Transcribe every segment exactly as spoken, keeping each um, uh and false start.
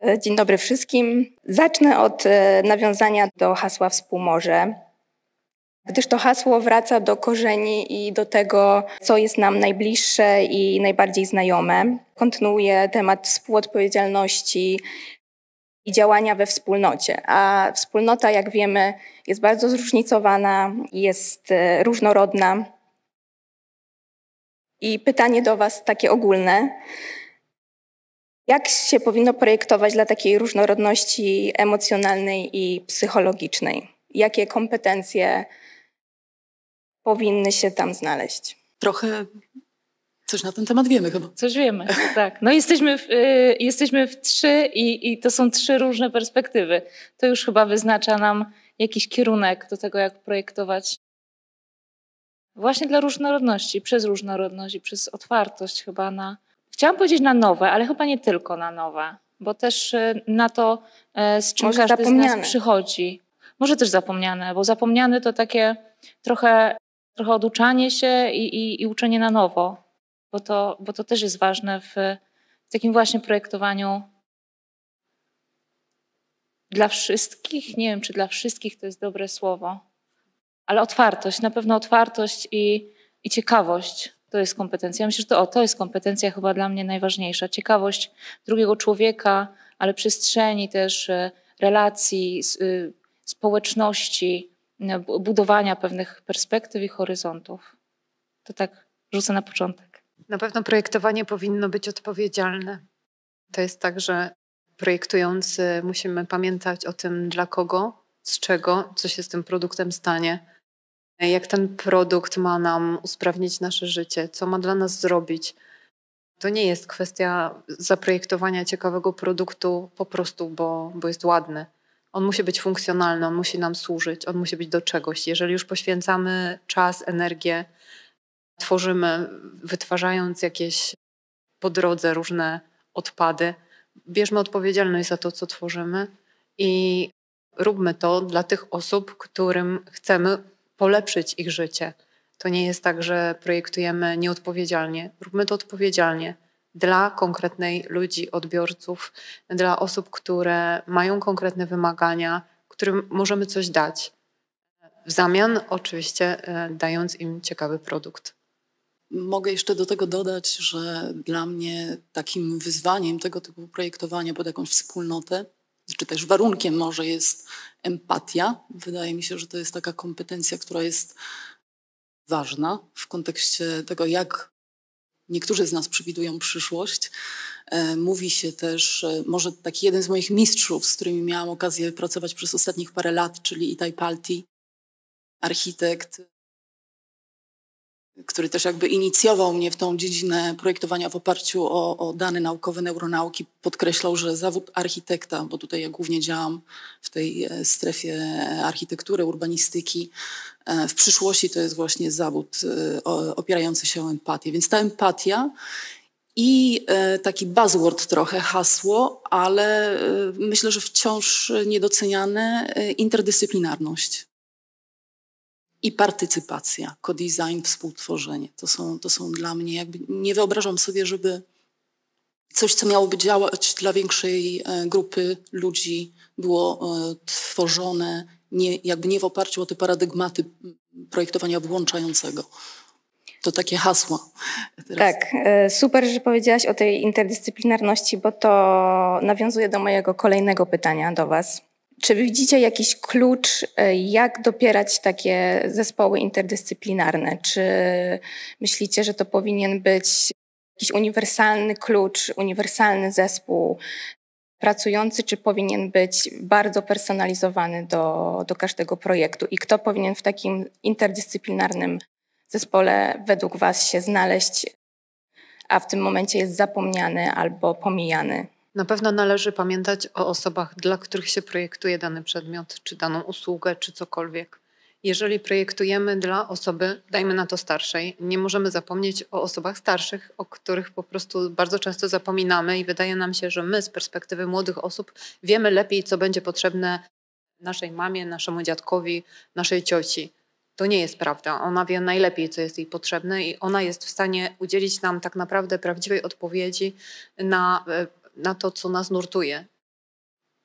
Dzień dobry wszystkim. Zacznę od e, nawiązania do hasła Współmorze, gdyż to hasło wraca do korzeni i do tego, co jest nam najbliższe i najbardziej znajome. Kontynuuje temat współodpowiedzialności i działania we wspólnocie. A wspólnota, jak wiemy, jest bardzo zróżnicowana, jest e, różnorodna. I pytanie do Was takie ogólne. Jak się powinno projektować dla takiej różnorodności emocjonalnej i psychologicznej? Jakie kompetencje powinny się tam znaleźć? Trochę coś na ten temat wiemy chyba. Coś wiemy, tak. No jesteśmy w, y, jesteśmy w trzy i, i to są trzy różne perspektywy. To już chyba wyznacza nam jakiś kierunek do tego, jak projektować właśnie dla różnorodności, przez różnorodność i przez otwartość chyba na... Chciałam powiedzieć na nowe, ale chyba nie tylko na nowe, bo też na to, z czym Może każdy zapomniane. z nas przychodzi. Może też zapomniane, bo zapomniane to takie trochę, trochę oduczanie się i, i, i uczenie na nowo, bo to, bo to też jest ważne w, w takim właśnie projektowaniu dla wszystkich. Nie wiem, czy dla wszystkich to jest dobre słowo, ale otwartość, na pewno otwartość i, i ciekawość. To jest kompetencja. Myślę, że to, o, to jest kompetencja chyba dla mnie najważniejsza. Ciekawość drugiego człowieka, ale przestrzeni też, relacji, społeczności, budowania pewnych perspektyw i horyzontów. To tak rzucę na początek. Na pewno projektowanie powinno być odpowiedzialne. To jest tak, że projektujący musimy pamiętać o tym, dla kogo, z czego, co się z tym produktem stanie. Jak ten produkt ma nam usprawnić nasze życie, co ma dla nas zrobić. To nie jest kwestia zaprojektowania ciekawego produktu po prostu, bo, bo jest ładny. On musi być funkcjonalny, on musi nam służyć, on musi być do czegoś. Jeżeli już poświęcamy czas, energię, tworzymy, wytwarzając jakieś po drodze różne odpady, bierzmy odpowiedzialność za to, co tworzymy i róbmy to dla tych osób, którym chcemy polepszyć ich życie. To nie jest tak, że projektujemy nieodpowiedzialnie. Róbmy to odpowiedzialnie dla konkretnej ludzi, odbiorców, dla osób, które mają konkretne wymagania, którym możemy coś dać. W zamian oczywiście dając im ciekawy produkt. Mogę jeszcze do tego dodać, że dla mnie takim wyzwaniem tego typu projektowania pod jakąś wspólnotę, czy też warunkiem może jest empatia. Wydaje mi się, że to jest taka kompetencja, która jest ważna w kontekście tego, jak niektórzy z nas przewidują przyszłość. Mówi się też, może taki jeden z moich mistrzów, z którymi miałam okazję pracować przez ostatnich parę lat, czyli Itai Palti, architekt, który też jakby inicjował mnie w tą dziedzinę projektowania w oparciu o, o dane naukowe neuronauki, podkreślał, że zawód architekta, bo tutaj ja głównie działam w tej strefie architektury, urbanistyki, w przyszłości to jest właśnie zawód opierający się o empatię. Więc ta empatia i taki buzzword trochę, hasło, ale myślę, że wciąż niedoceniane, interdyscyplinarność. I partycypacja, co-design, współtworzenie. To są, to są dla mnie, jakby nie wyobrażam sobie, żeby coś, co miałoby działać dla większej grupy ludzi, było tworzone nie, jakby nie w oparciu o te paradygmaty projektowania włączającego. To takie hasła. Teraz. Tak, super, że powiedziałaś o tej interdyscyplinarności, bo to nawiązuje do mojego kolejnego pytania do Was. Czy wy widzicie jakiś klucz, jak dopierać takie zespoły interdyscyplinarne? Czy myślicie, że to powinien być jakiś uniwersalny klucz, uniwersalny zespół pracujący, czy powinien być bardzo personalizowany do, do każdego projektu? I kto powinien w takim interdyscyplinarnym zespole według Was się znaleźć, a w tym momencie jest zapomniany albo pomijany? Na pewno należy pamiętać o osobach, dla których się projektuje dany przedmiot, czy daną usługę, czy cokolwiek. Jeżeli projektujemy dla osoby, dajmy na to starszej, nie możemy zapomnieć o osobach starszych, o których po prostu bardzo często zapominamy i wydaje nam się, że my z perspektywy młodych osób wiemy lepiej, co będzie potrzebne naszej mamie, naszemu dziadkowi, naszej cioci. To nie jest prawda. Ona wie najlepiej, co jest jej potrzebne i ona jest w stanie udzielić nam tak naprawdę prawdziwej odpowiedzi na na to, co nas nurtuje.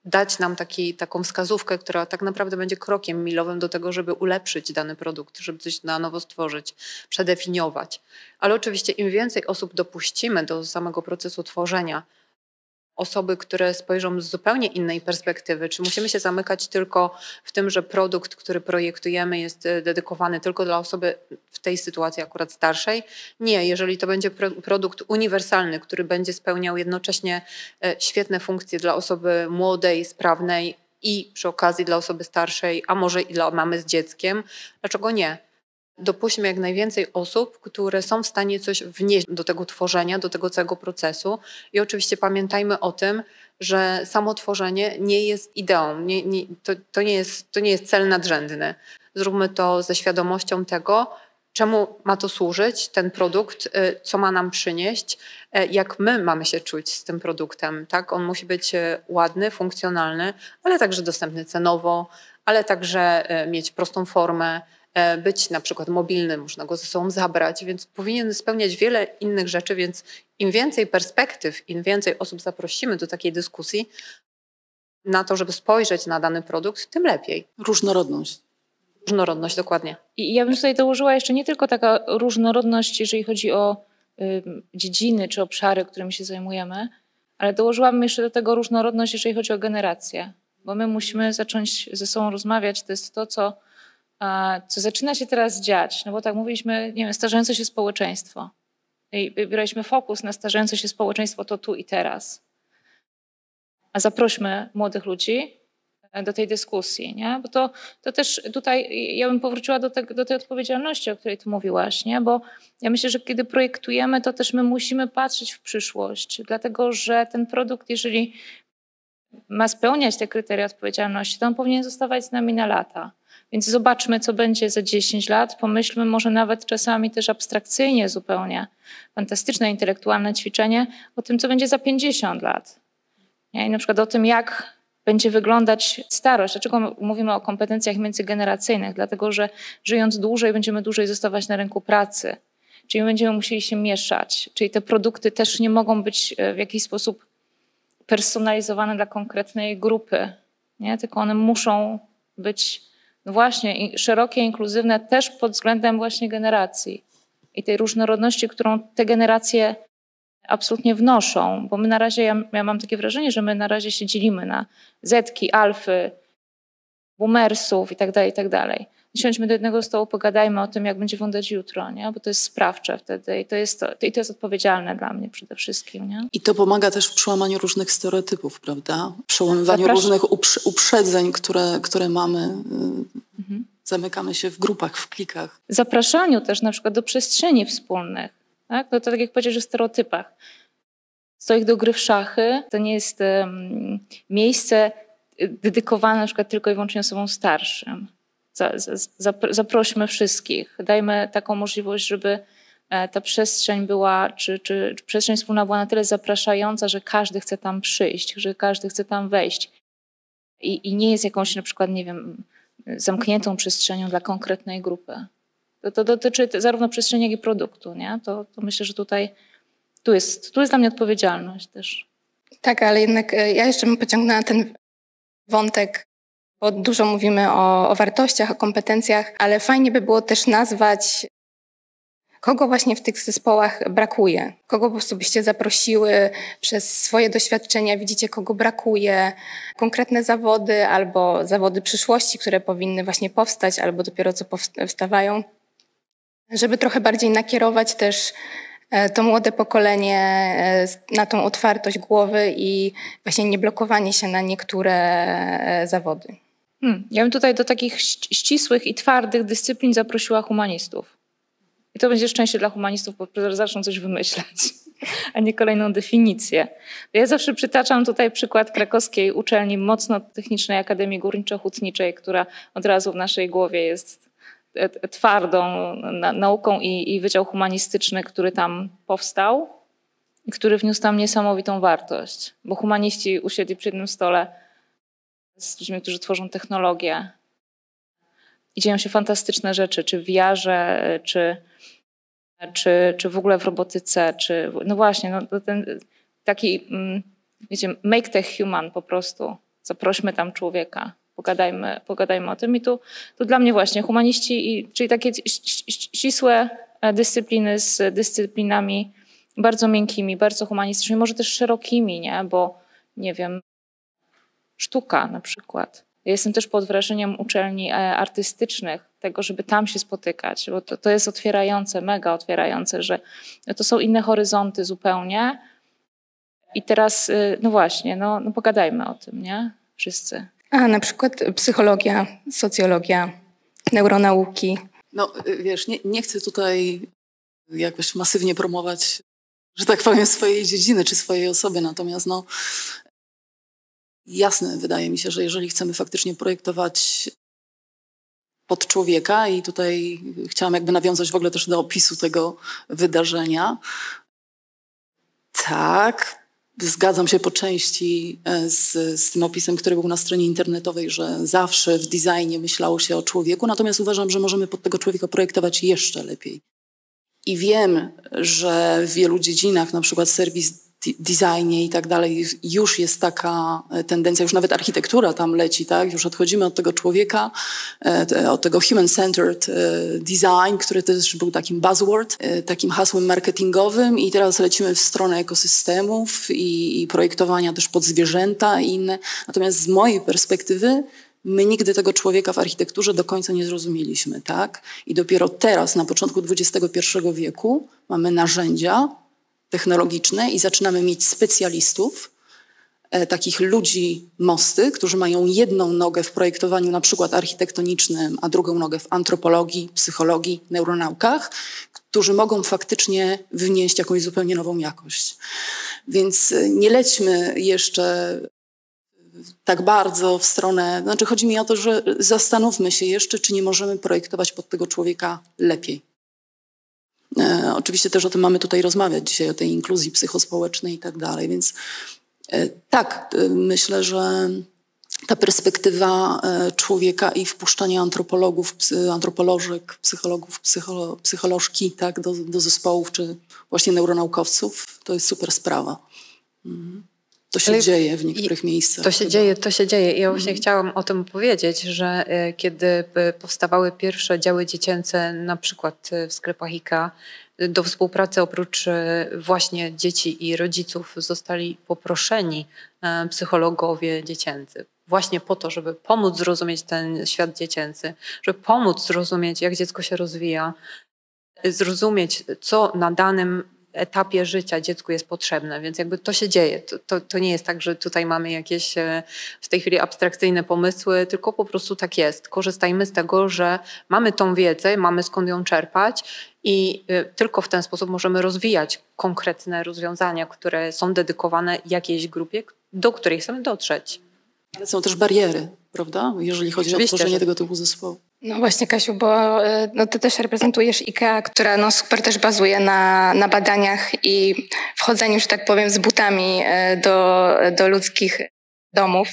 dać nam taki, taką wskazówkę, która tak naprawdę będzie krokiem milowym do tego, żeby ulepszyć dany produkt, żeby coś na nowo stworzyć, przedefiniować. Ale oczywiście im więcej osób dopuścimy do samego procesu tworzenia, osoby, które spojrzą z zupełnie innej perspektywy, czy musimy się zamykać tylko w tym, że produkt, który projektujemy, jest dedykowany tylko dla osoby w tej sytuacji akurat starszej? Nie, jeżeli to będzie pro, produkt uniwersalny, który będzie spełniał jednocześnie świetne funkcje dla osoby młodej, sprawnej i przy okazji dla osoby starszej, a może i dla mamy z dzieckiem, dlaczego nie? Dopuśćmy jak najwięcej osób, które są w stanie coś wnieść do tego tworzenia, do tego całego procesu i oczywiście pamiętajmy o tym, że samo tworzenie nie jest ideą, nie, nie, to, to, nie jest, to nie jest cel nadrzędny. Zróbmy to ze świadomością tego, czemu ma to służyć, ten produkt, co ma nam przynieść, jak my mamy się czuć z tym produktem. Tak? On musi być ładny, funkcjonalny, ale także dostępny cenowo, ale także mieć prostą formę, być na przykład mobilny, można go ze sobą zabrać, więc powinien spełniać wiele innych rzeczy, więc im więcej perspektyw, im więcej osób zaprosimy do takiej dyskusji na to, żeby spojrzeć na dany produkt, tym lepiej. Różnorodność. Różnorodność, dokładnie. I ja bym tutaj dołożyła jeszcze nie tylko taka różnorodność, jeżeli chodzi o y, dziedziny czy obszary, którymi się zajmujemy, ale dołożyłabym jeszcze do tego różnorodność, jeżeli chodzi o generację, bo my musimy zacząć ze sobą rozmawiać. To jest to, co co zaczyna się teraz dziać, no bo tak mówiliśmy, nie wiem, starzejące się społeczeństwo. I braliśmy fokus na starzejące się społeczeństwo to tu i teraz. A zaprośmy młodych ludzi do tej dyskusji, nie? Bo to, to też tutaj ja bym powróciła do, te, do tej odpowiedzialności, o której ty mówiłaś, nie? Bo ja myślę, że kiedy projektujemy, to też my musimy patrzeć w przyszłość, dlatego że ten produkt, jeżeli ma spełniać te kryteria odpowiedzialności, to on powinien zostawać z nami na lata. Więc zobaczmy, co będzie za dziesięć lat. Pomyślmy może nawet czasami też abstrakcyjnie zupełnie, fantastyczne intelektualne ćwiczenie o tym, co będzie za pięćdziesiąt lat. I na przykład o tym, jak będzie wyglądać starość. Dlaczego mówimy o kompetencjach międzygeneracyjnych? Dlatego, że żyjąc dłużej, będziemy dłużej zostawać na rynku pracy. Czyli będziemy musieli się mieszać. Czyli te produkty też nie mogą być w jakiś sposób personalizowane dla konkretnej grupy. Nie? Tylko one muszą być właśnie szerokie, inkluzywne też pod względem właśnie generacji i tej różnorodności, którą te generacje absolutnie wnoszą, bo my na razie, ja, ja mam takie wrażenie, że my na razie się dzielimy na zetki, alfy, boomersów i tak dalej, i tak dalej. Siądźmy do jednego stołu, pogadajmy o tym, jak będzie wyglądać jutro, nie? Bo to jest sprawcze wtedy i to jest, to, i to jest odpowiedzialne dla mnie przede wszystkim. Nie? I to pomaga też w przełamaniu różnych stereotypów, prawda? Przełamywaniu Zaprasz... różnych uprze- uprzedzeń, które, które mamy. Mhm. Zamykamy się w grupach, w klikach. Zapraszaniu też na przykład do przestrzeni wspólnych. Tak? No to tak jak powiedziałeś o stereotypach. Stolik do gry w szachy to nie jest um, miejsce dedykowane na przykład tylko i wyłącznie osobom starszym. Zaprośmy wszystkich, dajmy taką możliwość, żeby ta przestrzeń była, czy, czy, czy przestrzeń wspólna była na tyle zapraszająca, że każdy chce tam przyjść, że każdy chce tam wejść. I, i nie jest jakąś na przykład, nie wiem, zamkniętą przestrzenią dla konkretnej grupy. To, to dotyczy zarówno przestrzeni, jak i produktu, nie? To, to myślę, że tutaj tu jest, tu jest dla mnie odpowiedzialność też. Tak, ale jednak ja jeszcze bym pociągnęła ten wątek, bo dużo mówimy o, o wartościach, o kompetencjach, ale fajnie by było też nazwać, kogo właśnie w tych zespołach brakuje. Kogo po prostu byście zaprosiły przez swoje doświadczenia, widzicie, kogo brakuje, konkretne zawody albo zawody przyszłości, które powinny właśnie powstać albo dopiero co powstawają, żeby trochę bardziej nakierować też to młode pokolenie na tą otwartość głowy i właśnie nie blokowanie się na niektóre zawody. Hmm. Ja bym tutaj do takich ścisłych i twardych dyscyplin zaprosiła humanistów. I to będzie szczęście dla humanistów, bo zaczną coś wymyślać, a nie kolejną definicję. Ja zawsze przytaczam tutaj przykład krakowskiej uczelni mocno technicznej Akademii Górniczo-Hutniczej, która od razu w naszej głowie jest twardą nauką i, i Wydział Humanistyczny, który tam powstał i który wniósł tam niesamowitą wartość, bo humaniści usiedli przy jednym stole z ludźmi, którzy tworzą technologię i dzieją się fantastyczne rzeczy, czy w V R-ze, czy, czy, czy w ogóle w robotyce, czy no właśnie, no ten taki, wiecie, make tech human po prostu. Zaprośmy tam człowieka, pogadajmy, pogadajmy o tym. I tu, tu dla mnie właśnie humaniści, i, czyli takie ścisłe dyscypliny z dyscyplinami bardzo miękkimi, bardzo humanistycznymi, może też szerokimi, nie? Bo nie wiem, sztuka na przykład. Ja jestem też pod wrażeniem uczelni artystycznych, tego, żeby tam się spotykać, bo to, to jest otwierające, mega otwierające, że to są inne horyzonty zupełnie. I teraz, no właśnie, no, no pogadajmy o tym, nie? Wszyscy. A na przykład psychologia, socjologia, neuronauki. No wiesz, nie, nie chcę tutaj jakoś masywnie promować, że tak powiem, swojej dziedziny czy swojej osoby, natomiast no jasne, wydaje mi się, że jeżeli chcemy faktycznie projektować pod człowieka, i tutaj chciałam jakby nawiązać w ogóle też do opisu tego wydarzenia, tak, zgadzam się po części z, z tym opisem, który był na stronie internetowej, że zawsze w designie myślało się o człowieku, natomiast uważam, że możemy pod tego człowieka projektować jeszcze lepiej. I wiem, że w wielu dziedzinach, na przykład serwis designie i tak dalej, już jest taka tendencja, już nawet architektura tam leci, tak? Już odchodzimy od tego człowieka, od tego human-centered design, który też był takim buzzword, takim hasłem marketingowym, i teraz lecimy w stronę ekosystemów i, i projektowania też pod zwierzęta i inne. Natomiast z mojej perspektywy my nigdy tego człowieka w architekturze do końca nie zrozumieliśmy, tak? I dopiero teraz, na początku dwudziestego pierwszego wieku, mamy narzędzia technologiczne i zaczynamy mieć specjalistów, e, takich ludzi mosty, którzy mają jedną nogę w projektowaniu na przykład architektonicznym, a drugą nogę w antropologii, psychologii, neuronaukach, którzy mogą faktycznie wnieść jakąś zupełnie nową jakość. Więc nie lećmy jeszcze tak bardzo w stronę, znaczy chodzi mi o to, że zastanówmy się jeszcze, czy nie możemy projektować pod tego człowieka lepiej. E, oczywiście też o tym mamy tutaj rozmawiać dzisiaj, o tej inkluzji psychospołecznej i tak dalej, więc e, tak, e, myślę, że ta perspektywa e, człowieka i wpuszczanie antropologów, psy, antropolożek, psychologów, psycholo, psycholożki, tak, do, do zespołów, czy właśnie neuronaukowców, to jest super sprawa. Mhm. To się Ale dzieje w niektórych miejscach. To się chyba. dzieje, to się dzieje. I ja właśnie mhm. chciałam o tym powiedzieć, że kiedy powstawały pierwsze działy dziecięce, na przykład w sklepach IKEA, do współpracy oprócz właśnie dzieci i rodziców zostali poproszeni psychologowie dziecięcy. Właśnie po to, żeby pomóc zrozumieć ten świat dziecięcy, żeby pomóc zrozumieć, jak dziecko się rozwija, zrozumieć, co na danym etapie życia dziecku jest potrzebne, więc jakby to się dzieje. To, to, to nie jest tak, że tutaj mamy jakieś w tej chwili abstrakcyjne pomysły, tylko po prostu tak jest. Korzystajmy z tego, że mamy tą wiedzę, mamy skąd ją czerpać i tylko w ten sposób możemy rozwijać konkretne rozwiązania, które są dedykowane jakiejś grupie, do której chcemy dotrzeć. Ale są też bariery, prawda? Jeżeli chodzi Oczywiście, o tworzenie że... tego typu zespołu. No właśnie, Kasiu, bo no, ty też reprezentujesz IKEA, która no, super też bazuje na, na badaniach i wchodzeniu, że tak powiem, z butami do, do ludzkich domów.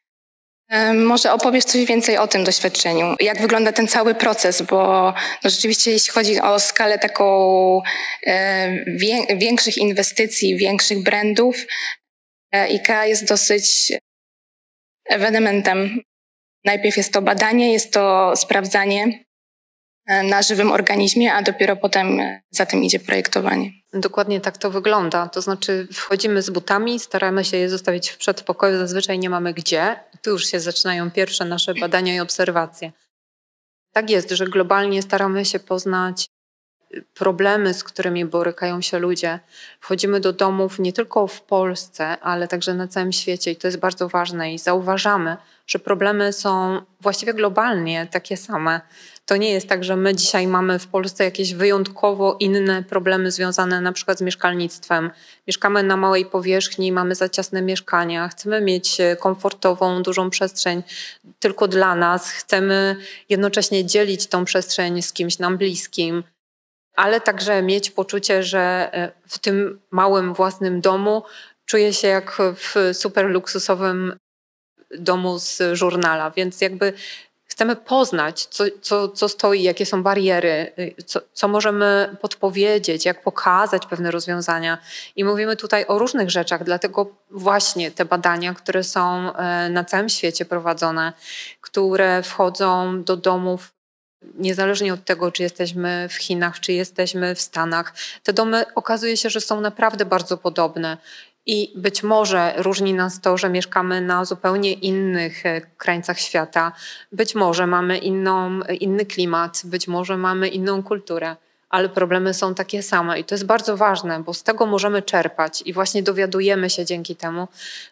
Może opowiesz coś więcej o tym doświadczeniu? Jak wygląda ten cały proces? Bo no, rzeczywiście jeśli chodzi o skalę taką e, wie, większych inwestycji, większych brandów, e, IKEA jest dosyć ewenementem. Najpierw jest to badanie, jest to sprawdzanie na żywym organizmie, a dopiero potem za tym idzie projektowanie. Dokładnie tak to wygląda. To znaczy wchodzimy z butami, staramy się je zostawić w przedpokoju, zazwyczaj nie mamy gdzie. Tu już się zaczynają pierwsze nasze badania i obserwacje. Tak jest, że globalnie staramy się poznać problemy, z którymi borykają się ludzie. Wchodzimy do domów nie tylko w Polsce, ale także na całym świecie i to jest bardzo ważne i zauważamy, że problemy są właściwie globalnie takie same. To nie jest tak, że my dzisiaj mamy w Polsce jakieś wyjątkowo inne problemy związane na przykład z mieszkalnictwem. Mieszkamy na małej powierzchni, mamy za ciasne mieszkania, chcemy mieć komfortową, dużą przestrzeń tylko dla nas, chcemy jednocześnie dzielić tą przestrzeń z kimś nam bliskim, ale także mieć poczucie, że w tym małym własnym domu czuję się jak w super luksusowym domu z żurnala, więc jakby Chcemy poznać, co, co, co stoi, jakie są bariery, co, co możemy podpowiedzieć, jak pokazać pewne rozwiązania. I mówimy tutaj o różnych rzeczach, dlatego właśnie te badania, które są na całym świecie prowadzone, które wchodzą do domów, niezależnie od tego, czy jesteśmy w Chinach, czy jesteśmy w Stanach, te domy okazuje się, że są naprawdę bardzo podobne. I być może różni nas to, że mieszkamy na zupełnie innych krańcach świata. Być może mamy inną, inny klimat, być może mamy inną kulturę, ale problemy są takie same. I to jest bardzo ważne, bo z tego możemy czerpać i właśnie dowiadujemy się dzięki temu,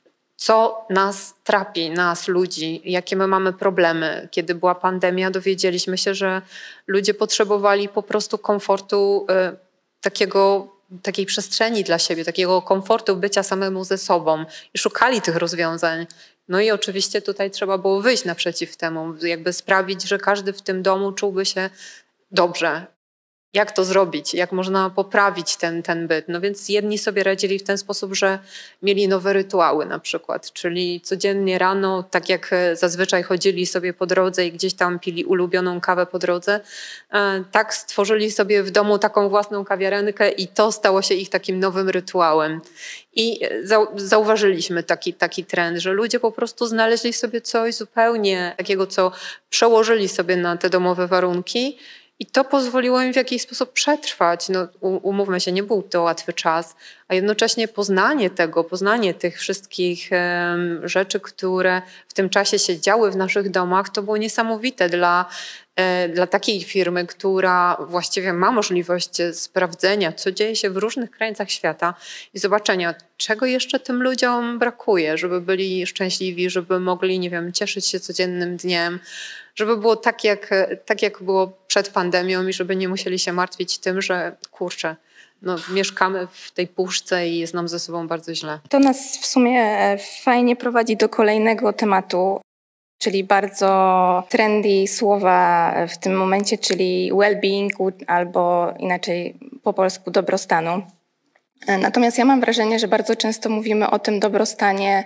co nas trapi, nas, ludzi, jakie my mamy problemy. Kiedy była pandemia, dowiedzieliśmy się, że ludzie potrzebowali po prostu komfortu y, takiego takiej przestrzeni dla siebie, takiego komfortu bycia samemu ze sobą i szukali tych rozwiązań. No i oczywiście tutaj trzeba było wyjść naprzeciw temu, jakby sprawić, że każdy w tym domu czułby się dobrze. Jak to zrobić? Jak można poprawić ten, ten byt? No więc jedni sobie radzili w ten sposób, że mieli nowe rytuały na przykład, czyli codziennie rano, tak jak zazwyczaj chodzili sobie po drodze i gdzieś tam pili ulubioną kawę po drodze, tak stworzyli sobie w domu taką własną kawiarenkę i to stało się ich takim nowym rytuałem. I zauważyliśmy taki, taki trend, że ludzie po prostu znaleźli sobie coś zupełnie takiego, co przełożyli sobie na te domowe warunki. I to pozwoliło im w jakiś sposób przetrwać. No, umówmy się, nie był to łatwy czas, a jednocześnie poznanie tego, poznanie tych wszystkich um, rzeczy, które w tym czasie się działy w naszych domach, to było niesamowite dla, e, dla takiej firmy, która właściwie ma możliwość sprawdzenia, co dzieje się w różnych krańcach świata i zobaczenia, czego jeszcze tym ludziom brakuje, żeby byli szczęśliwi, żeby mogli, nie wiem, cieszyć się codziennym dniem, żeby było tak jak, tak, jak było przed pandemią i żeby nie musieli się martwić tym, że kurczę, no, mieszkamy w tej puszce i jest nam ze sobą bardzo źle. To nas w sumie fajnie prowadzi do kolejnego tematu, czyli bardzo trendy słowa w tym momencie, czyli well-being albo inaczej po polsku dobrostanu. Natomiast ja mam wrażenie, że bardzo często mówimy o tym dobrostanie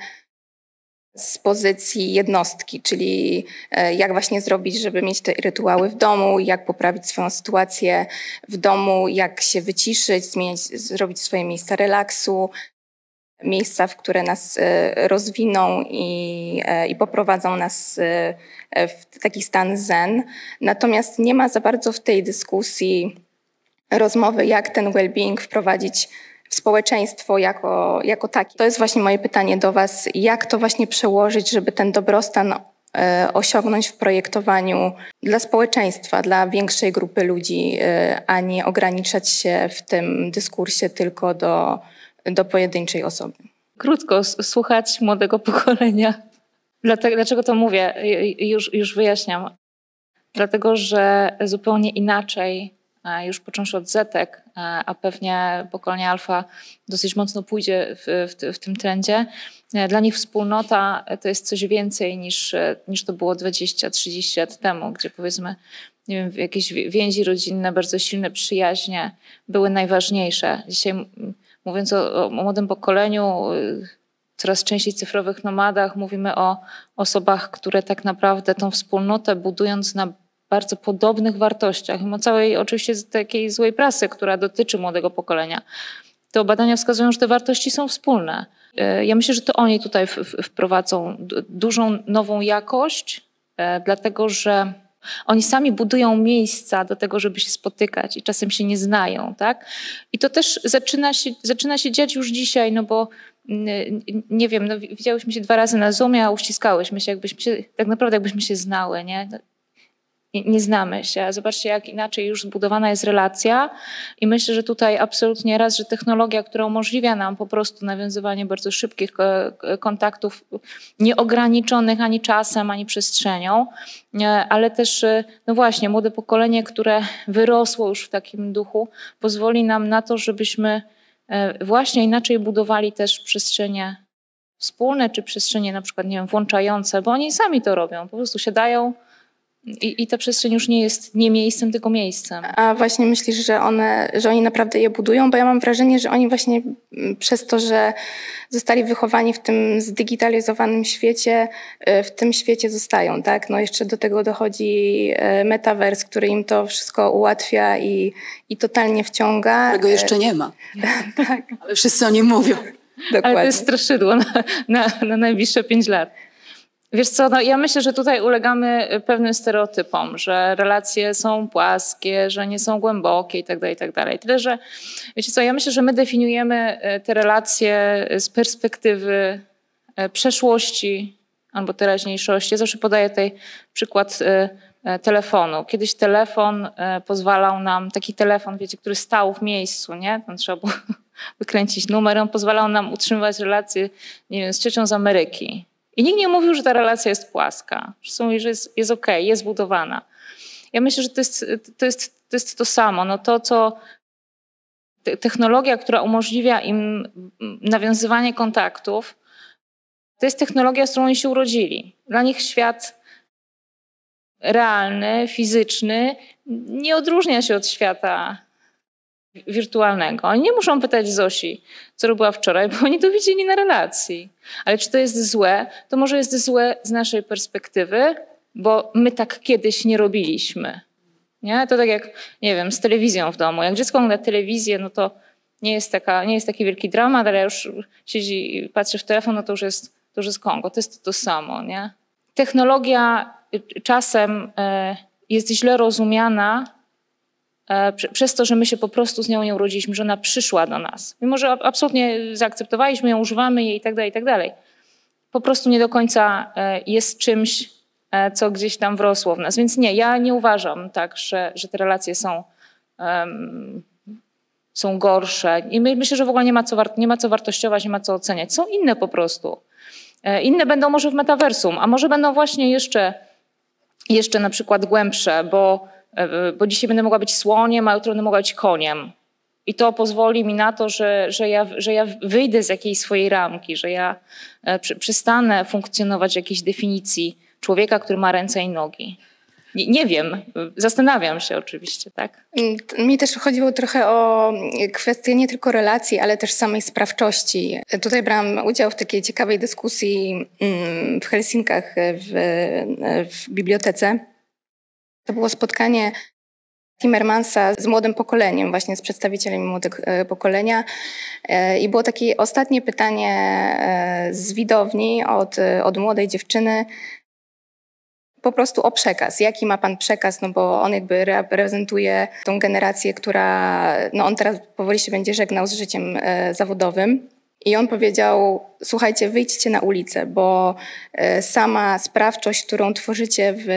z pozycji jednostki, czyli jak właśnie zrobić, żeby mieć te rytuały w domu, jak poprawić swoją sytuację w domu, jak się wyciszyć, zmieniać, zrobić swoje miejsca relaksu, miejsca, w które nas rozwiną i, i poprowadzą nas w taki stan zen. Natomiast nie ma za bardzo w tej dyskusji rozmowy, jak ten well-being wprowadzić w społeczeństwo jako, jako takie. To jest właśnie moje pytanie do was. Jak to właśnie przełożyć, żeby ten dobrostan e, osiągnąć w projektowaniu dla społeczeństwa, dla większej grupy ludzi, e, a nie ograniczać się w tym dyskursie tylko do, do pojedynczej osoby? Krótko, słuchać młodego pokolenia. Dlatego, dlaczego to mówię? Już, już wyjaśniam. Dlatego, że zupełnie inaczej, już począwszy od zetek, a pewnie pokolenie alfa dosyć mocno pójdzie w, w, w tym trendzie. Dla nich wspólnota to jest coś więcej niż, niż to było dwadzieścia trzydzieści lat temu, gdzie powiedzmy, nie wiem, jakieś więzi rodzinne, bardzo silne przyjaźnie były najważniejsze. Dzisiaj mówiąc o, o młodym pokoleniu, coraz częściej cyfrowych nomadach, mówimy o osobach, które tak naprawdę tą wspólnotę budując na bardzo podobnych wartościach, mimo całej oczywiście takiej złej prasy, która dotyczy młodego pokolenia, to badania wskazują, że te wartości są wspólne. Ja myślę, że to oni tutaj wprowadzą dużą nową jakość, dlatego że oni sami budują miejsca do tego, żeby się spotykać i czasem się nie znają, tak? I to też zaczyna się, zaczyna się dziać już dzisiaj, no bo nie wiem, no widziałyśmy się dwa razy na Zoomie, a uściskałyśmy się, jakbyśmy się, tak naprawdę jakbyśmy się znały, nie? Nie znamy się. Zobaczcie, jak inaczej już zbudowana jest relacja i myślę, że tutaj absolutnie raz, że technologia, która umożliwia nam po prostu nawiązywanie bardzo szybkich kontaktów, nieograniczonych ani czasem, ani przestrzenią, ale też, no właśnie, młode pokolenie, które wyrosło już w takim duchu, pozwoli nam na to, żebyśmy właśnie inaczej budowali też przestrzenie wspólne, czy przestrzenie na przykład, nie wiem, włączające, bo oni sami to robią, po prostu siadają I, I ta przestrzeń już nie jest nie miejscem, tylko miejscem. A właśnie myślisz, że one, że oni naprawdę je budują? Bo ja mam wrażenie, że oni właśnie przez to, że zostali wychowani w tym zdigitalizowanym świecie, w tym świecie zostają, tak? No jeszcze do tego dochodzi metavers, który im to wszystko ułatwia i, i totalnie wciąga. Którego jeszcze nie ma. Tak. Ale wszyscy o nim mówią. Dokładnie. Ale to jest straszydło na, na, na najbliższe pięć lat. Wiesz co, no ja myślę, że tutaj ulegamy pewnym stereotypom, że relacje są płaskie, że nie są głębokie i tak dalej, i tak dalej. Tyle, że wiecie co, ja myślę, że my definiujemy te relacje z perspektywy przeszłości albo teraźniejszości. Ja zawsze podaję tutaj przykład telefonu. Kiedyś telefon pozwalał nam, taki telefon, wiecie, który stał w miejscu, nie? Tam trzeba było wykręcić numer, on pozwalał nam utrzymywać relacje, nie wiem, z ciocią z Ameryki. I nikt nie mówił, że ta relacja jest płaska. Wszyscy mówili, że jest, jest okej, jest budowana. Ja myślę, że to jest to, jest, to, jest to samo. No to, co technologia, która umożliwia im nawiązywanie kontaktów, to jest technologia, z którą oni się urodzili. Dla nich świat realny, fizyczny nie odróżnia się od świata wirtualnego. Oni nie muszą pytać Zosi, co robiła wczoraj, bo oni to widzieli na relacji. Ale czy to jest złe? To może jest złe z naszej perspektywy, bo my tak kiedyś nie robiliśmy. Nie? To tak jak, nie wiem, z telewizją w domu. Jak dziecko ogląda telewizję, no to nie jest, taka, nie jest taki wielki dramat, ale już siedzi i patrzy w telefon, no to już jest, to już jest Kongo. To jest to samo. Nie? Technologia czasem jest źle rozumiana przez to, że my się po prostu z nią nie urodziliśmy, że ona przyszła do nas. Mimo, że absolutnie zaakceptowaliśmy ją, używamy jej i tak dalej, i tak dalej. Po prostu nie do końca jest czymś, co gdzieś tam wrosło w nas. Więc nie, ja nie uważam tak, że, że te relacje są, um, są gorsze. I my, myślę, że w ogóle nie ma, co war- nie ma co wartościować, nie ma co oceniać. Są inne po prostu. Inne będą może w metaversum, a może będą właśnie jeszcze, jeszcze na przykład głębsze, bo bo dzisiaj będę mogła być słoniem, a jutro będę mogła być koniem. I to pozwoli mi na to, że, że, ja, że ja wyjdę z jakiejś swojej ramki, że ja przestanę funkcjonować w jakiejś definicji człowieka, który ma ręce i nogi. Nie, nie wiem, zastanawiam się oczywiście, tak? Mi też chodziło trochę o kwestię nie tylko relacji, ale też samej sprawczości. Tutaj brałam udział w takiej ciekawej dyskusji w Helsinkach w, w bibliotece. To było spotkanie Timmermansa z młodym pokoleniem, właśnie z przedstawicielami młodego pokolenia. I było takie ostatnie pytanie z widowni od, od młodej dziewczyny, po prostu o przekaz. Jaki ma pan przekaz? No bo on jakby reprezentuje tą generację, która, no on teraz powoli się będzie żegnał z życiem zawodowym. I on powiedział, słuchajcie, wyjdźcie na ulicę, bo sama sprawczość, którą tworzycie w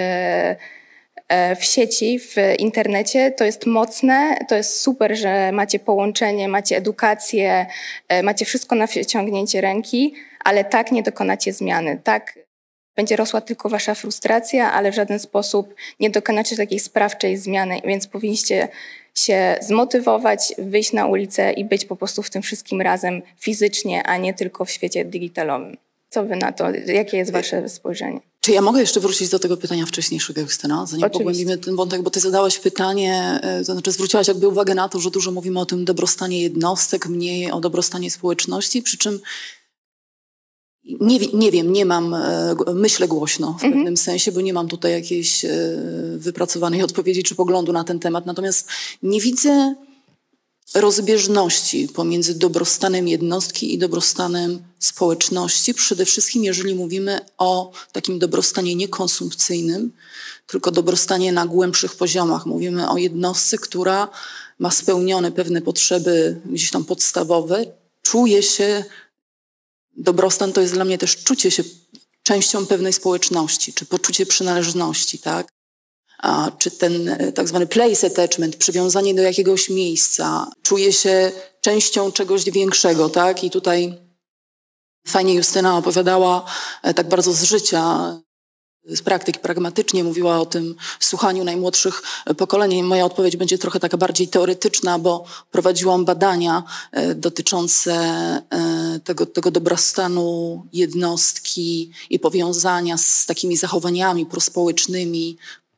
w sieci, w internecie, to jest mocne, to jest super, że macie połączenie, macie edukację, macie wszystko na wyciągnięcie ręki, ale tak nie dokonacie zmiany. Tak będzie rosła tylko wasza frustracja, ale w żaden sposób nie dokonacie takiej sprawczej zmiany, więc powinniście się zmotywować, wyjść na ulicę i być po prostu w tym wszystkim razem fizycznie, a nie tylko w świecie digitalowym. Co wy na to? Jakie jest wasze spojrzenie? Czy ja mogę jeszcze wrócić do tego pytania wcześniejszego, Justyna, zanim Oczywiście. pogłębimy ten wątek, bo ty zadałaś pytanie, to znaczy zwróciłaś jakby uwagę na to, że dużo mówimy o tym dobrostanie jednostek, mniej o dobrostanie społeczności, przy czym nie, nie wiem, nie mam, myślę głośno w pewnym mm-hmm. sensie, bo nie mam tutaj jakiejś wypracowanej odpowiedzi czy poglądu na ten temat, natomiast nie widzę rozbieżności pomiędzy dobrostanem jednostki i dobrostanem społeczności, przede wszystkim jeżeli mówimy o takim dobrostanie niekonsumpcyjnym, tylko dobrostanie na głębszych poziomach. Mówimy o jednostce, która ma spełnione pewne potrzeby gdzieś tam podstawowe, czuje się, dobrostan to jest dla mnie też czucie się częścią pewnej społeczności, czy poczucie przynależności, tak? A, czy ten tak zwany place attachment, przywiązanie do jakiegoś miejsca, czuje się częścią czegoś większego, tak? I tutaj fajnie Justyna opowiadała tak bardzo z życia, z praktyki, pragmatycznie mówiła o tym słuchaniu najmłodszych pokoleń. Moja odpowiedź będzie trochę taka bardziej teoretyczna, bo prowadziłam badania dotyczące tego, tego dobrostanu jednostki i powiązania z takimi zachowaniami prospołecznymi,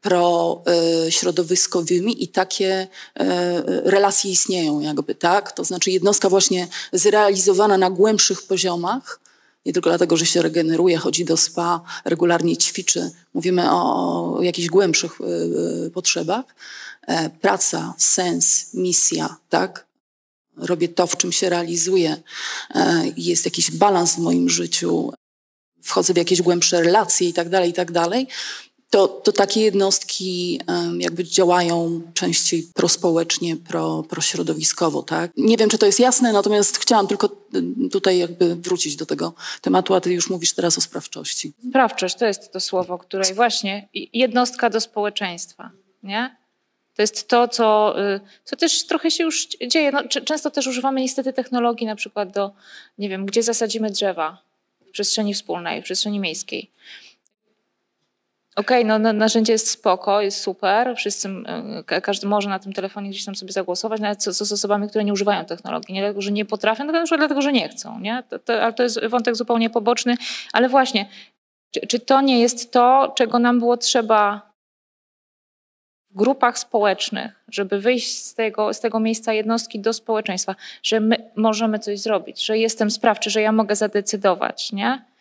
prośrodowiskowymi i takie relacje istnieją jakby, tak? To znaczy jednostka właśnie zrealizowana na głębszych poziomach, nie tylko dlatego, że się regeneruje, chodzi do spa, regularnie ćwiczy. Mówimy o, o jakichś głębszych y, potrzebach. E, praca, sens, misja, tak? Robię to, w czym się realizuję. E, jest jakiś balans w moim życiu. Wchodzę w jakieś głębsze relacje i tak dalej, i tak dalej. To, to takie jednostki um, jakby działają częściej prospołecznie, pro, prośrodowiskowo, tak? Nie wiem, czy to jest jasne, natomiast chciałam tylko tutaj jakby wrócić do tego tematu, a ty już mówisz teraz o sprawczości. Sprawczość to jest to słowo, które właśnie jednostka do społeczeństwa, nie? To jest to, co, co też trochę się już dzieje. No, często też używamy niestety technologii na przykład do, nie wiem, gdzie zasadzimy drzewa w przestrzeni wspólnej, w przestrzeni miejskiej. Okej, okay, no narzędzie jest spoko, jest super, wszyscy, każdy może na tym telefonie gdzieś tam sobie zagłosować, nawet co, co z osobami, które nie używają technologii, nie dlatego, że nie potrafią, tylko dlatego, że nie chcą, nie? To, to, ale to jest wątek zupełnie poboczny, ale właśnie, czy, czy to nie jest to, czego nam było trzeba w grupach społecznych, żeby wyjść z tego, z tego miejsca jednostki do społeczeństwa, że my możemy coś zrobić, że jestem sprawczy, że ja mogę zadecydować, nie?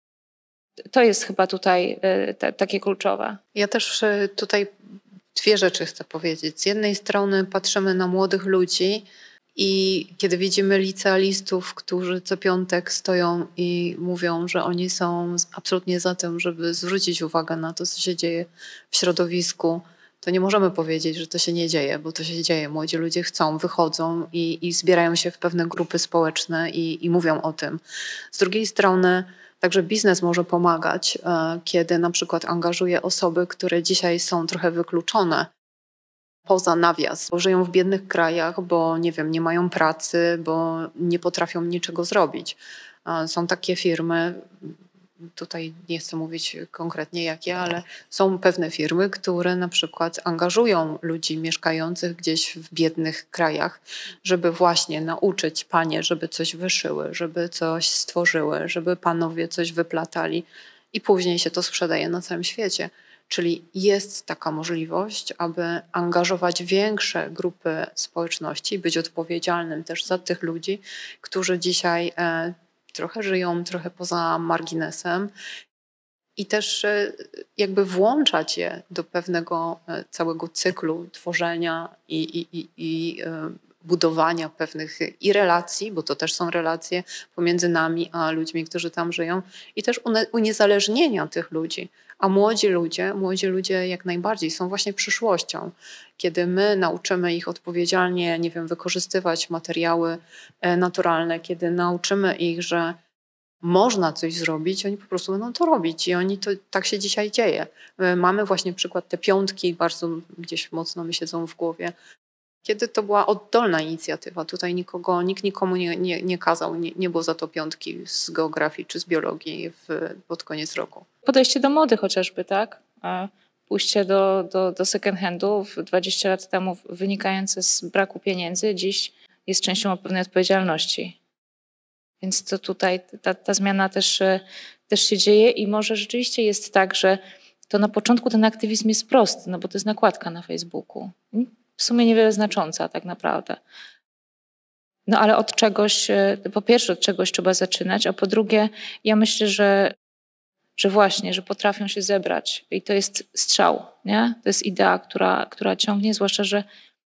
To jest chyba tutaj te, takie kluczowe. Ja też tutaj dwie rzeczy chcę powiedzieć. Z jednej strony patrzymy na młodych ludzi i kiedy widzimy licealistów, którzy co piątek stoją i mówią, że oni są absolutnie za tym, żeby zwrócić uwagę na to, co się dzieje w środowisku, to nie możemy powiedzieć, że to się nie dzieje, bo to się dzieje. Młodzi ludzie chcą, wychodzą i, i zbierają się w pewne grupy społeczne i, i mówią o tym. Z drugiej strony także biznes może pomagać, kiedy na przykład angażuje osoby, które dzisiaj są trochę wykluczone poza nawias, bo żyją w biednych krajach, bo nie wiem, nie mają pracy, bo nie potrafią niczego zrobić. Są takie firmy, tutaj nie chcę mówić konkretnie jakie, ale są pewne firmy, które na przykład angażują ludzi mieszkających gdzieś w biednych krajach, żeby właśnie nauczyć panie, żeby coś wyszyły, żeby coś stworzyły, żeby panowie coś wyplatali i później się to sprzedaje na całym świecie. Czyli jest taka możliwość, aby angażować większe grupy społeczności, być odpowiedzialnym też za tych ludzi, którzy dzisiaj e, trochę żyją, trochę poza marginesem i też jakby włączać je do pewnego całego cyklu tworzenia i, i, i, i budowania pewnych i relacji, bo to też są relacje pomiędzy nami a ludźmi, którzy tam żyją i też uniezależnienia tych ludzi. A młodzi ludzie, młodzi ludzie jak najbardziej są właśnie przyszłością. Kiedy my nauczymy ich odpowiedzialnie, nie wiem, wykorzystywać materiały naturalne, kiedy nauczymy ich, że można coś zrobić, oni po prostu będą to robić i oni to tak się dzisiaj dzieje. Mamy właśnie przykład te piątki, bardzo gdzieś mocno mi siedzą w głowie. Kiedy to była oddolna inicjatywa, tutaj nikogo, nikt nikomu nie, nie, nie kazał, nie, nie było za to piątki z geografii czy z biologii w, pod koniec roku. Podejście do mody chociażby, tak? Pójście do, do, do second handów dwadzieścia lat temu wynikające z braku pieniędzy, dziś jest częścią pewnej odpowiedzialności. Więc to tutaj ta, ta zmiana też, też się dzieje i może rzeczywiście jest tak, że to na początku ten aktywizm jest prosty, no bo to jest nakładka na Facebooku. W sumie niewiele znacząca tak naprawdę. No ale od czegoś, po pierwsze od czegoś trzeba zaczynać, a po drugie ja myślę, że, że właśnie, że potrafią się zebrać i to jest strzał, nie? To jest idea, która, która ciągnie, zwłaszcza, że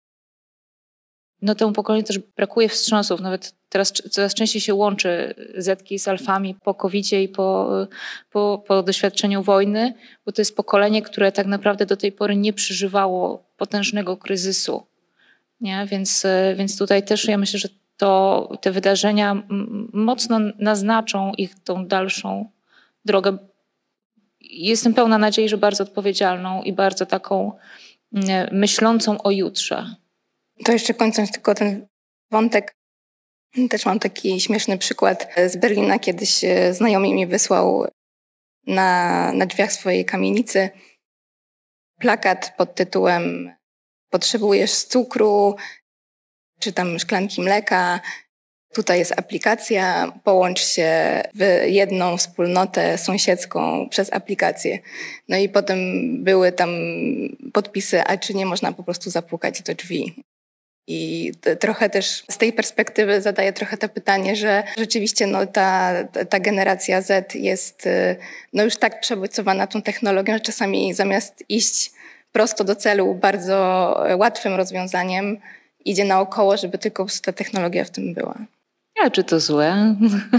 no temu pokoleniu też brakuje wstrząsów. Nawet teraz coraz częściej się łączy zetki z alfami po kowidzie i po, po, po doświadczeniu wojny, bo to jest pokolenie, które tak naprawdę do tej pory nie przeżywało potężnego kryzysu. Nie? Więc, więc tutaj też ja myślę, że to, te wydarzenia mocno naznaczą ich tą dalszą drogę. Jestem pełna nadziei, że bardzo odpowiedzialną i bardzo taką myślącą o jutrze. To jeszcze kończąc tylko ten wątek, też mam taki śmieszny przykład z Berlina. Kiedyś znajomy mi wysłał na, na drzwiach swojej kamienicy plakat pod tytułem "Potrzebujesz cukru", czy tam szklanki mleka. Tutaj jest aplikacja, połącz się w jedną wspólnotę sąsiedzką przez aplikację. No i potem były tam podpisy, a czy nie można po prostu zapukać do drzwi. I trochę też z tej perspektywy zadaję trochę to pytanie, że rzeczywiście no, ta, ta generacja Z jest no, już tak przebodźcowana tą technologią, że czasami zamiast iść prosto do celu bardzo łatwym rozwiązaniem, idzie naokoło, żeby tylko ta technologia w tym była. A czy to złe?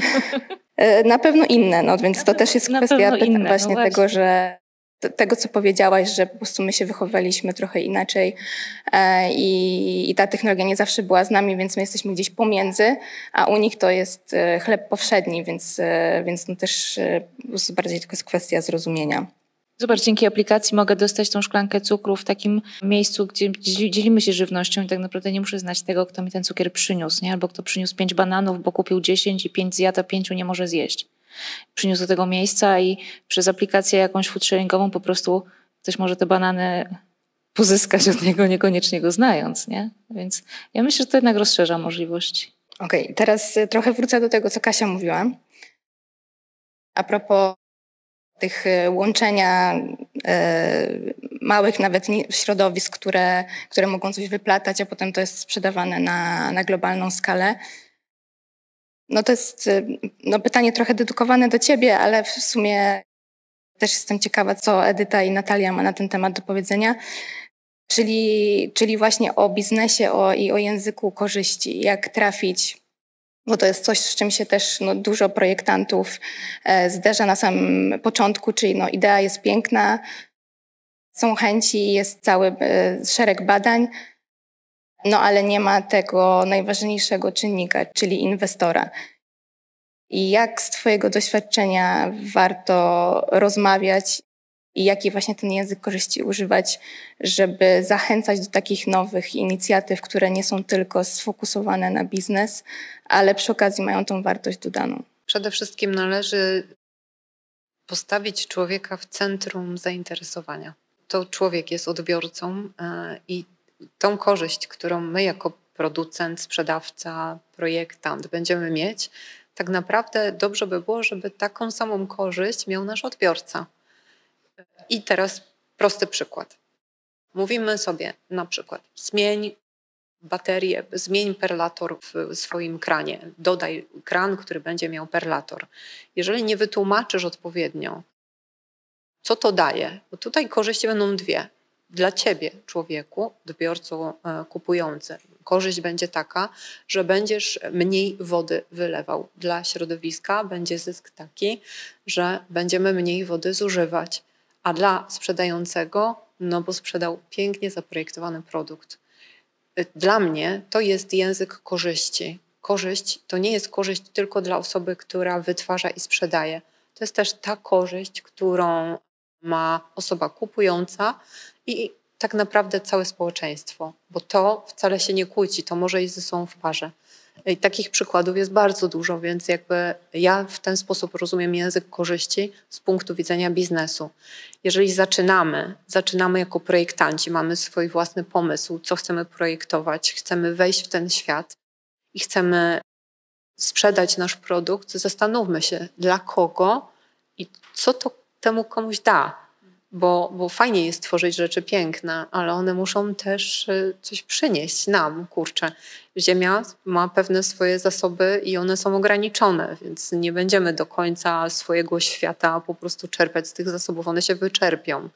Na pewno inne, no więc na to pewno, też jest kwestia inne, właśnie, no właśnie tego, że tego, co powiedziałaś, że po prostu my się wychowywaliśmy trochę inaczej e, i, i ta technologia nie zawsze była z nami, więc my jesteśmy gdzieś pomiędzy, a u nich to jest e, chleb powszedni, więc, e, więc no też e, po prostu bardziej tylko jest kwestia zrozumienia. Zobacz, dzięki aplikacji mogę dostać tą szklankę cukru w takim miejscu, gdzie dzielimy się żywnością i tak naprawdę nie muszę znać tego, kto mi ten cukier przyniósł, nie? Albo kto przyniósł pięć bananów, bo kupił dziesięć i pięć zjadł, a pięciu nie może zjeść. Przyniósł do tego miejsca i przez aplikację jakąś foodsharingową po prostu ktoś może te banany pozyskać od niego, niekoniecznie go znając, nie? Więc ja myślę, że to jednak rozszerza możliwości. Okej, okay, teraz trochę wrócę do tego, co Kasia mówiła. A propos tych łączenia e, małych nawet środowisk, które, które mogą coś wyplatać, a potem to jest sprzedawane na, na globalną skalę. No to jest no, pytanie trochę dedykowane do ciebie, ale w sumie też jestem ciekawa, co Edyta i Natalia ma na ten temat do powiedzenia. Czyli, czyli właśnie o biznesie o, i o języku korzyści. Jak trafić, bo to jest coś, z czym się też no, dużo projektantów e, zderza na samym początku, czyli no, idea jest piękna, są chęci, jest cały e, szereg badań, no ale nie ma tego najważniejszego czynnika, czyli inwestora. I jak z twojego doświadczenia warto rozmawiać i jaki właśnie ten język korzyści używać, żeby zachęcać do takich nowych inicjatyw, które nie są tylko sfokusowane na biznes, ale przy okazji mają tą wartość dodaną? Przede wszystkim należy postawić człowieka w centrum zainteresowania. To człowiek jest odbiorcą i tą korzyść, którą my jako producent, sprzedawca, projektant będziemy mieć, tak naprawdę dobrze by było, żeby taką samą korzyść miał nasz odbiorca. I teraz prosty przykład. Mówimy sobie na przykład zmień baterię, zmień perlator w swoim kranie, dodaj kran, który będzie miał perlator. Jeżeli nie wytłumaczysz odpowiednio, co to daje, bo tutaj korzyści będą dwie. Dla ciebie, człowieku, odbiorco kupujący, korzyść będzie taka, że będziesz mniej wody wylewał. Dla środowiska będzie zysk taki, że będziemy mniej wody zużywać. A dla sprzedającego, no bo sprzedał pięknie zaprojektowany produkt. Dla mnie to jest język korzyści. Korzyść to nie jest korzyść tylko dla osoby, która wytwarza i sprzedaje. To jest też ta korzyść, którą ma osoba kupująca i tak naprawdę całe społeczeństwo, bo to wcale się nie kłóci, to może iść ze sobą w parze. I takich przykładów jest bardzo dużo, więc jakby ja w ten sposób rozumiem język korzyści z punktu widzenia biznesu. Jeżeli zaczynamy, zaczynamy jako projektanci, mamy swój własny pomysł, co chcemy projektować, chcemy wejść w ten świat i chcemy sprzedać nasz produkt, zastanówmy się dla kogo i co to temu komuś da. Bo, bo fajnie jest tworzyć rzeczy piękne, ale one muszą też coś przynieść nam, kurczę. Ziemia ma pewne swoje zasoby i one są ograniczone, więc nie będziemy do końca swojego świata po prostu czerpać z tych zasobów, one się wyczerpią.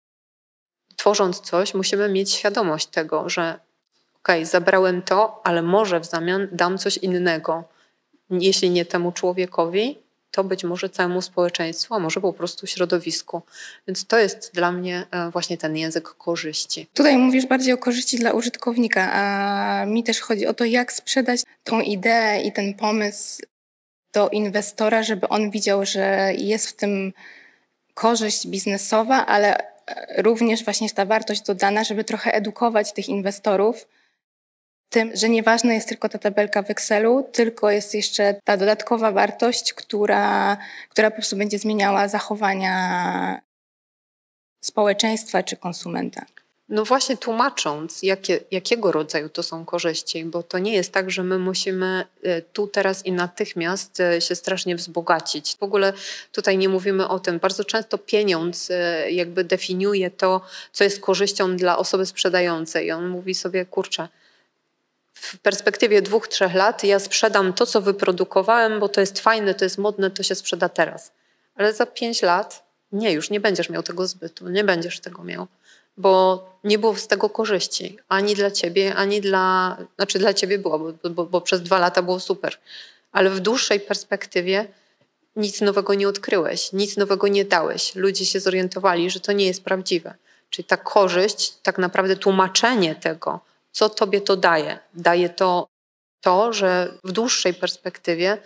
Tworząc coś, musimy mieć świadomość tego, że okej, okay, zabrałem to, ale może w zamian dam coś innego. Jeśli nie temu człowiekowi, to być może całemu społeczeństwu, a może po prostu środowisku. Więc to jest dla mnie właśnie ten język korzyści. Tutaj mówisz bardziej o korzyści dla użytkownika, a mi też chodzi o to, jak sprzedać tą ideę i ten pomysł do inwestora, żeby on widział, że jest w tym korzyść biznesowa, ale również właśnie ta wartość dodana, żeby trochę edukować tych inwestorów tym, że nieważna jest tylko ta tabelka w Excelu, tylko jest jeszcze ta dodatkowa wartość, która, która po prostu będzie zmieniała zachowania społeczeństwa czy konsumenta. No właśnie tłumacząc, jakie, jakiego rodzaju to są korzyści, bo to nie jest tak, że my musimy tu, teraz i natychmiast się strasznie wzbogacić. W ogóle tutaj nie mówimy o tym. Bardzo często pieniądz jakby definiuje to, co jest korzyścią dla osoby sprzedającej. I on mówi sobie, kurczę, w perspektywie dwóch, trzech lat ja sprzedam to, co wyprodukowałem, bo to jest fajne, to jest modne, to się sprzeda teraz. Ale za pięć lat nie, już nie będziesz miał tego zbytu, nie będziesz tego miał. Bo nie było z tego korzyści, ani dla ciebie, ani dla... Znaczy dla ciebie było, bo, bo, bo przez dwa lata było super. Ale w dłuższej perspektywie nic nowego nie odkryłeś, nic nowego nie dałeś. Ludzie się zorientowali, że to nie jest prawdziwe. Czyli ta korzyść, tak naprawdę tłumaczenie tego, co tobie to daje. Daje to, to że w dłuższej perspektywie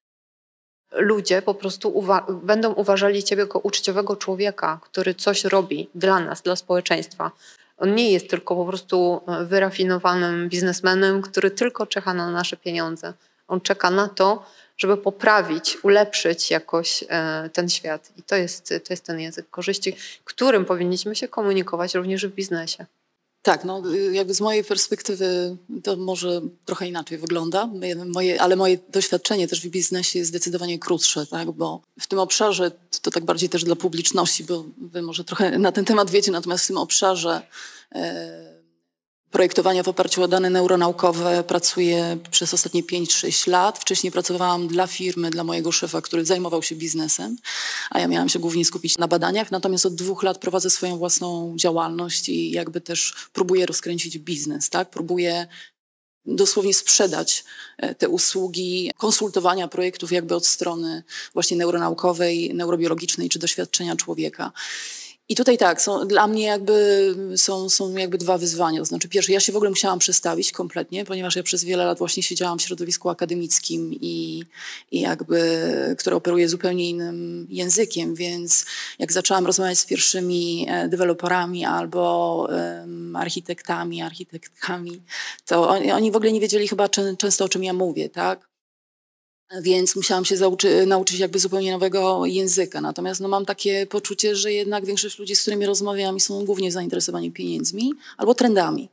ludzie po prostu uwa- będą uważali ciebie jako uczciwego człowieka, który coś robi dla nas, dla społeczeństwa. On nie jest tylko po prostu wyrafinowanym biznesmenem, który tylko czeka na nasze pieniądze. On czeka na to, żeby poprawić, ulepszyć jakoś ten świat. I to jest, to jest ten język korzyści, którym powinniśmy się komunikować również w biznesie. Tak, no jakby z mojej perspektywy to może trochę inaczej wygląda, moje, ale moje doświadczenie też w biznesie jest zdecydowanie krótsze, tak, bo w tym obszarze, to tak bardziej też dla publiczności, bo wy może trochę na ten temat wiecie, natomiast w tym obszarze e, projektowania w oparciu o dane neuronaukowe pracuję przez ostatnie pięć sześć lat. Wcześniej pracowałam dla firmy, dla mojego szefa, który zajmował się biznesem, a ja miałam się głównie skupić na badaniach. Natomiast od dwóch lat prowadzę swoją własną działalność i jakby też próbuję rozkręcić biznes, tak? Próbuję dosłownie sprzedać te usługi konsultowania projektów jakby od strony właśnie neuronaukowej, neurobiologicznej czy doświadczenia człowieka. I tutaj tak, są, dla mnie jakby są, są jakby dwa wyzwania. To znaczy pierwsze, ja się w ogóle musiałam przestawić kompletnie, ponieważ ja przez wiele lat właśnie siedziałam w środowisku akademickim i, i jakby, które operuje zupełnie innym językiem, więc jak zaczęłam rozmawiać z pierwszymi deweloperami albo um, architektami, architektkami, to oni, oni w ogóle nie wiedzieli chyba czę, często o czym ja mówię, tak? Więc musiałam się zauczy, nauczyć jakby zupełnie nowego języka. Natomiast no, mam takie poczucie, że jednak większość ludzi, z którymi rozmawiam, są głównie zainteresowani pieniędzmi albo trendami.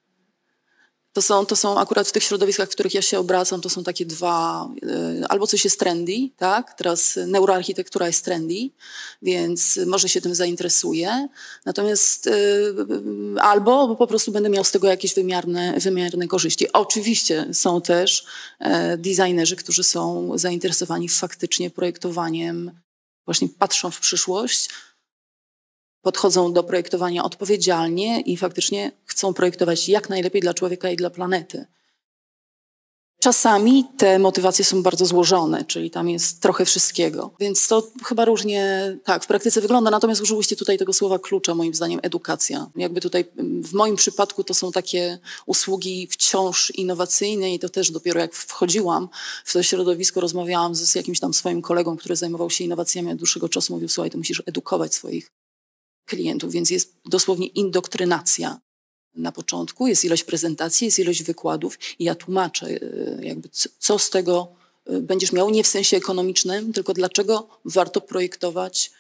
To są, to są akurat w tych środowiskach, w których ja się obracam, to są takie dwa, y, albo coś jest trendy, tak? Teraz neuroarchitektura jest trendy, więc może się tym zainteresuję. Natomiast y, y, albo po prostu będę miał z tego jakieś wymierne, wymierne korzyści. Oczywiście są też y, designerzy, którzy są zainteresowani faktycznie projektowaniem, właśnie patrzą w przyszłość, podchodzą do projektowania odpowiedzialnie i faktycznie chcą projektować jak najlepiej dla człowieka i dla planety. Czasami te motywacje są bardzo złożone, czyli tam jest trochę wszystkiego. Więc to chyba różnie tak w praktyce wygląda. Natomiast użyłyście tutaj tego słowa klucza, moim zdaniem, edukacja. Jakby tutaj w moim przypadku to są takie usługi wciąż innowacyjne i to też dopiero jak wchodziłam w to środowisko, rozmawiałam z, z jakimś tam swoim kolegą, który zajmował się innowacjami od dłuższego czasu. Mówił, słuchaj, to musisz edukować swoich klientów, więc jest dosłownie indoktrynacja na początku, jest ilość prezentacji, jest ilość wykładów i ja tłumaczę jakby co z tego będziesz miał, nie w sensie ekonomicznym, tylko dlaczego warto projektować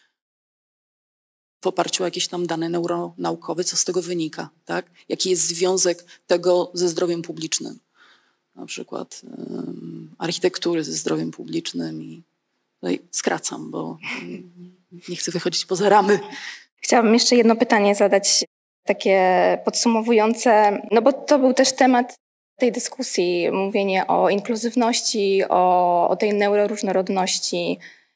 w oparciu o jakieś tam dane neuronaukowe, co z tego wynika, tak? Jaki jest związek tego ze zdrowiem publicznym, na przykład um, architektury ze zdrowiem publicznym i tutaj skracam, bo nie chcę wychodzić poza ramy. Chciałabym jeszcze jedno pytanie zadać, takie podsumowujące, no bo to był też temat tej dyskusji, mówienie o inkluzywności, o, o tej neuroróżnorodności.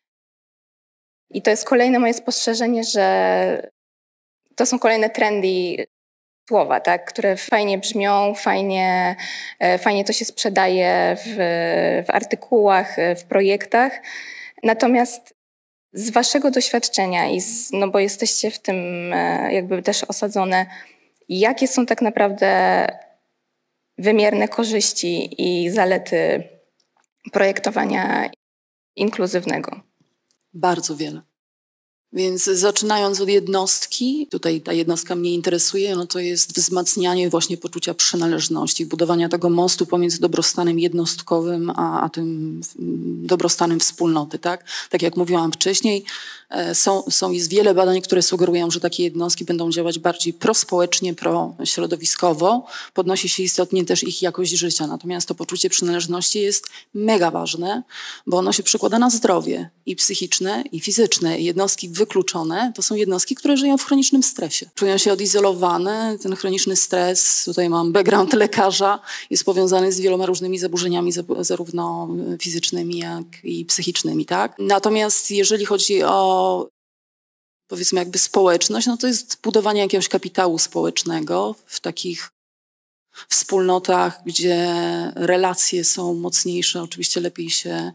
I to jest kolejne moje spostrzeżenie, że to są kolejne trendy słowa, tak, które fajnie brzmią, fajnie, fajnie to się sprzedaje w, w artykułach, w projektach. Natomiast z waszego doświadczenia, i z, no bo jesteście w tym jakby też osadzone, jakie są tak naprawdę wymierne korzyści i zalety projektowania inkluzywnego? Bardzo wiele. Więc zaczynając od jednostki, tutaj ta jednostka mnie interesuje, no to jest wzmacnianie właśnie poczucia przynależności, budowania tego mostu pomiędzy dobrostanem jednostkowym, a, a tym dobrostanem wspólnoty, tak? Tak jak mówiłam wcześniej, są, są, jest wiele badań, które sugerują, że takie jednostki będą działać bardziej prospołecznie, prośrodowiskowo. Podnosi się istotnie też ich jakość życia. Natomiast to poczucie przynależności jest mega ważne, bo ono się przekłada na zdrowie i psychiczne, i fizyczne. Jednostki wykluczone to są jednostki, które żyją w chronicznym stresie. Czują się odizolowane. Ten chroniczny stres, tutaj mam background lekarza, jest powiązany z wieloma różnymi zaburzeniami, zarówno fizycznymi, jak i psychicznymi, tak? Natomiast jeżeli chodzi o powiedzmy jakby społeczność, no to jest budowanie jakiegoś kapitału społecznego w takich wspólnotach, gdzie relacje są mocniejsze, oczywiście lepiej się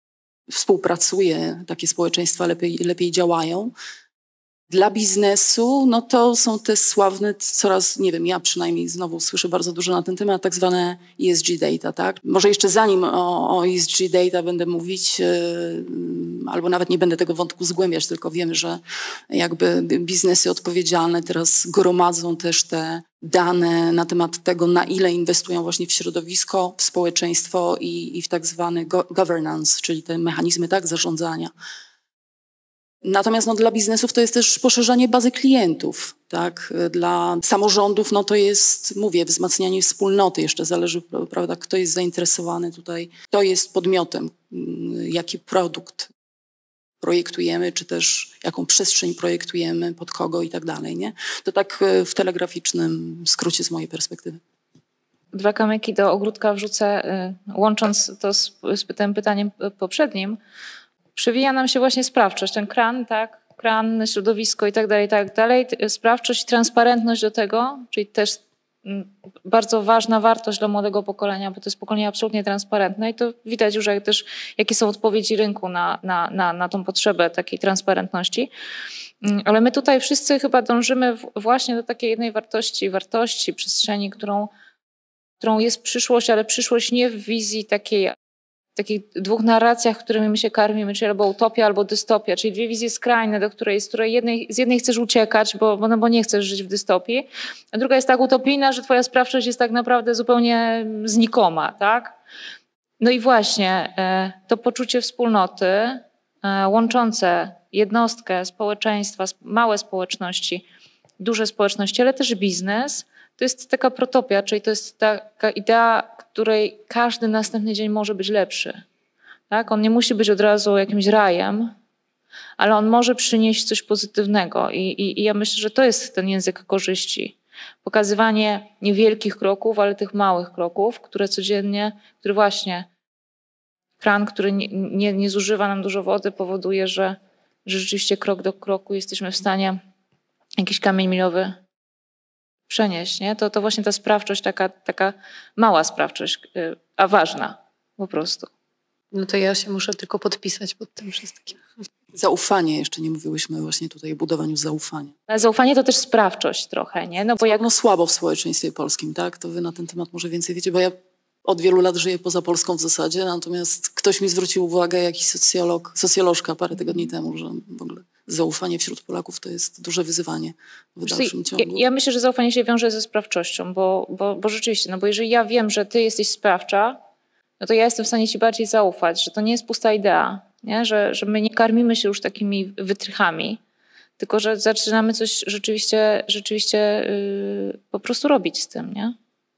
współpracuje, takie społeczeństwa lepiej, lepiej działają. Dla biznesu, no to są te sławne, coraz, nie wiem, ja przynajmniej znowu słyszę bardzo dużo na ten temat, tak zwane E S G data, tak? Może jeszcze zanim o, o E S G data będę mówić, yy, albo nawet nie będę tego wątku zgłębiać, tylko wiemy, że jakby biznesy odpowiedzialne teraz gromadzą też te dane na temat tego, na ile inwestują właśnie w środowisko, w społeczeństwo i, i w tak zwany go- governance, czyli te mechanizmy, tak, zarządzania. Natomiast no, dla biznesów to jest też poszerzanie bazy klientów, tak? Dla samorządów no, to jest, mówię, wzmacnianie wspólnoty. Jeszcze zależy, prawda, kto jest zainteresowany tutaj, kto jest podmiotem, jaki produkt projektujemy, czy też jaką przestrzeń projektujemy, pod kogo i tak dalej, nie? To tak w telegraficznym skrócie z mojej perspektywy. Dwa kamyki do ogródka wrzucę, łącząc to z, z tym pytaniem poprzednim. Przewija nam się właśnie sprawczość, ten kran, tak, kran, środowisko i tak dalej, i tak dalej. Sprawczość, transparentność do tego, czyli też bardzo ważna wartość dla młodego pokolenia, bo to jest pokolenie absolutnie transparentne i to widać już jak też, jakie są odpowiedzi rynku na, na, na, na tą potrzebę takiej transparentności. Ale my tutaj wszyscy chyba dążymy właśnie do takiej jednej wartości, wartości, przestrzeni, którą, którą jest przyszłość, ale przyszłość nie w wizji takiej, takich dwóch narracjach, którymi my się karmimy, czyli albo utopia, albo dystopia, czyli dwie wizje skrajne, do której, z której jednej, z jednej chcesz uciekać, bo, bo, no bo nie chcesz żyć w dystopii, a druga jest tak utopijna, że twoja sprawczość jest tak naprawdę zupełnie znikoma, tak? No i właśnie to poczucie wspólnoty łączące jednostkę, społeczeństwa, małe społeczności, duże społeczności, ale też biznes, to jest taka protopia, czyli to jest taka idea, której każdy następny dzień może być lepszy. Tak? On nie musi być od razu jakimś rajem, ale on może przynieść coś pozytywnego. I, i, i ja myślę, że to jest ten język korzyści. Pokazywanie niewielkich kroków, ale tych małych kroków, które codziennie, który właśnie kran, który nie, nie, nie zużywa nam dużo wody, powoduje, że, że rzeczywiście krok do kroku jesteśmy w stanie jakiś kamień milowy przenieść, nie? To, to właśnie ta sprawczość, taka, taka mała sprawczość, a ważna po prostu. No to ja się muszę tylko podpisać pod tym wszystkim. Zaufanie, jeszcze nie mówiłyśmy właśnie tutaj o budowaniu zaufania. Ale zaufanie to też sprawczość trochę, nie? No bo jak... No słabo w społeczeństwie polskim, tak? To wy na ten temat może więcej wiecie, bo ja od wielu lat żyję poza Polską w zasadzie, natomiast ktoś mi zwrócił uwagę, jakiś socjolog, socjolożka parę tygodni temu, że w ogóle zaufanie wśród Polaków to jest duże wyzwanie w dalszym ciągu. Ja, ja myślę, że zaufanie się wiąże ze sprawczością, bo, bo, bo rzeczywiście, no bo jeżeli ja wiem, że ty jesteś sprawcza, no to ja jestem w stanie ci bardziej zaufać, że to nie jest pusta idea, nie? Że, że my nie karmimy się już takimi wytrychami, tylko że zaczynamy coś rzeczywiście, rzeczywiście yy, po prostu robić z tym, nie?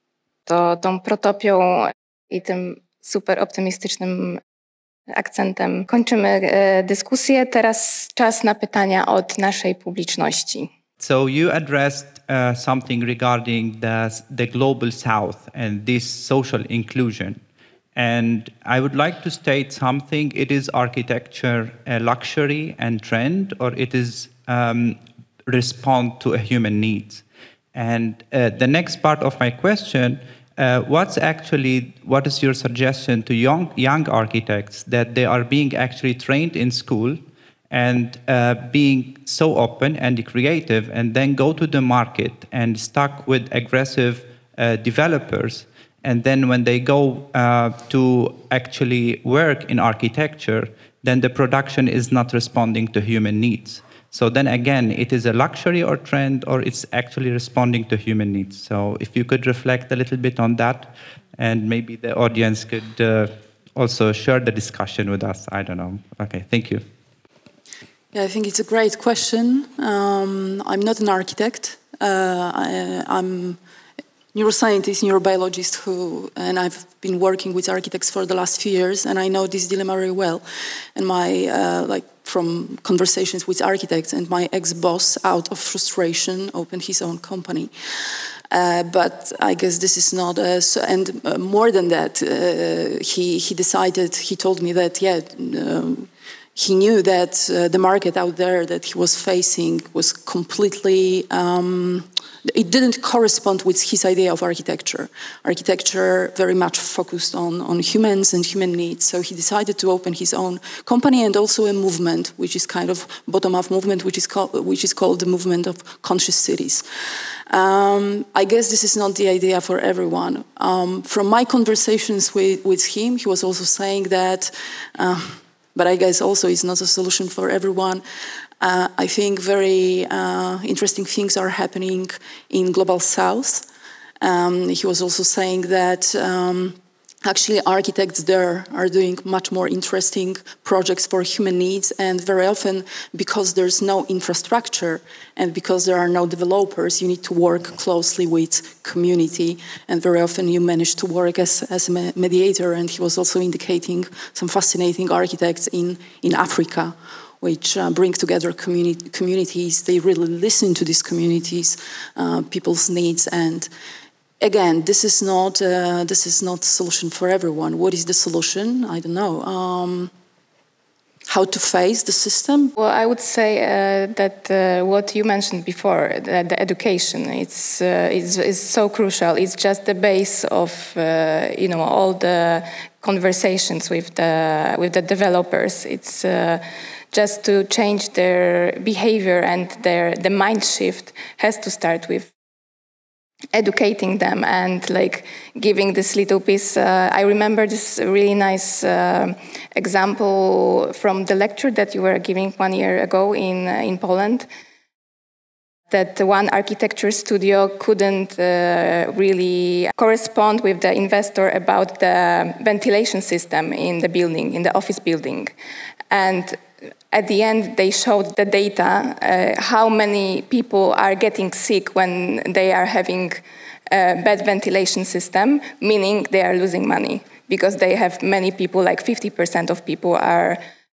To tą protopią i tym super optymistycznym akcentem kończymy dyskusję. Teraz czas na pytania od naszej publiczności. So you addressed uh, something regarding the, the global south and this social inclusion. And I would like to state something. It is architecture a luxury and trend, or it is um, respond to a human needs? And uh, the next part of my question, uh, what's actually, what is your suggestion to young, young architects that they are being actually trained in school and uh, being so open and creative and then go to the market and stuck with aggressive uh, developers, and then when they go uh, to actually work in architecture, then the production is not responding to human needs. So then again, it is a luxury or trend, or it's actually responding to human needs. So if you could reflect a little bit on that, and maybe the audience could uh, also share the discussion with us. I don't know. Okay, thank you. Yeah, I think it's a great question. Um, I'm not an architect. Uh, I, I'm neuroscientist, neurobiologist who, and I've been working with architects for the last few years, and I know this dilemma very well. And my, uh, like, from conversations with architects, and my ex-boss, out of frustration, opened his own company. Uh, but I guess this is not, uh, so, and uh, more than that, uh, he, he decided, he told me that, yeah, um, he knew that uh, the market out there that he was facing was completely, um, it didn't correspond with his idea of architecture. Architecture very much focused on, on humans and human needs. So he decided to open his own company and also a movement, which is kind of bottom-up movement, which is called, which is called the movement of conscious cities. Um, I guess this is not the idea for everyone. Um, from my conversations with, with him, he was also saying that, uh, but I guess also it's not a solution for everyone. Uh, I think very uh, interesting things are happening in Global South. Um, he was also saying that um, actually architects there are doing much more interesting projects for human needs, and very often because there's no infrastructure and because there are no developers, you need to work closely with community, and very often you manage to work as, as a mediator. And he was also indicating some fascinating architects in, in Africa, which uh, bring together communi communities. They really listen to these communities, uh, people's needs. And again, this is not uh, this is not a solution for everyone. What is the solution? I don't know. Um, how to face the system? Well, I would say uh, that uh, what you mentioned before, the, the education, it's, uh, is, is so crucial. It's just the base of uh, you know, all the conversations with the with the developers. It's uh, just to change their behavior, and their the mind shift has to start with educating them and like giving this little piece. Uh, I remember this really nice uh, example from the lecture that you were giving one year ago in uh, in Poland. That one architecture studio couldn't uh, really correspond with the investor about the ventilation system in the building, in the office building, and at the end, they showed the data, uh, how many people are getting sick when they are having a bad ventilation system, meaning they are losing money, because they have many people, like fifty percent of people are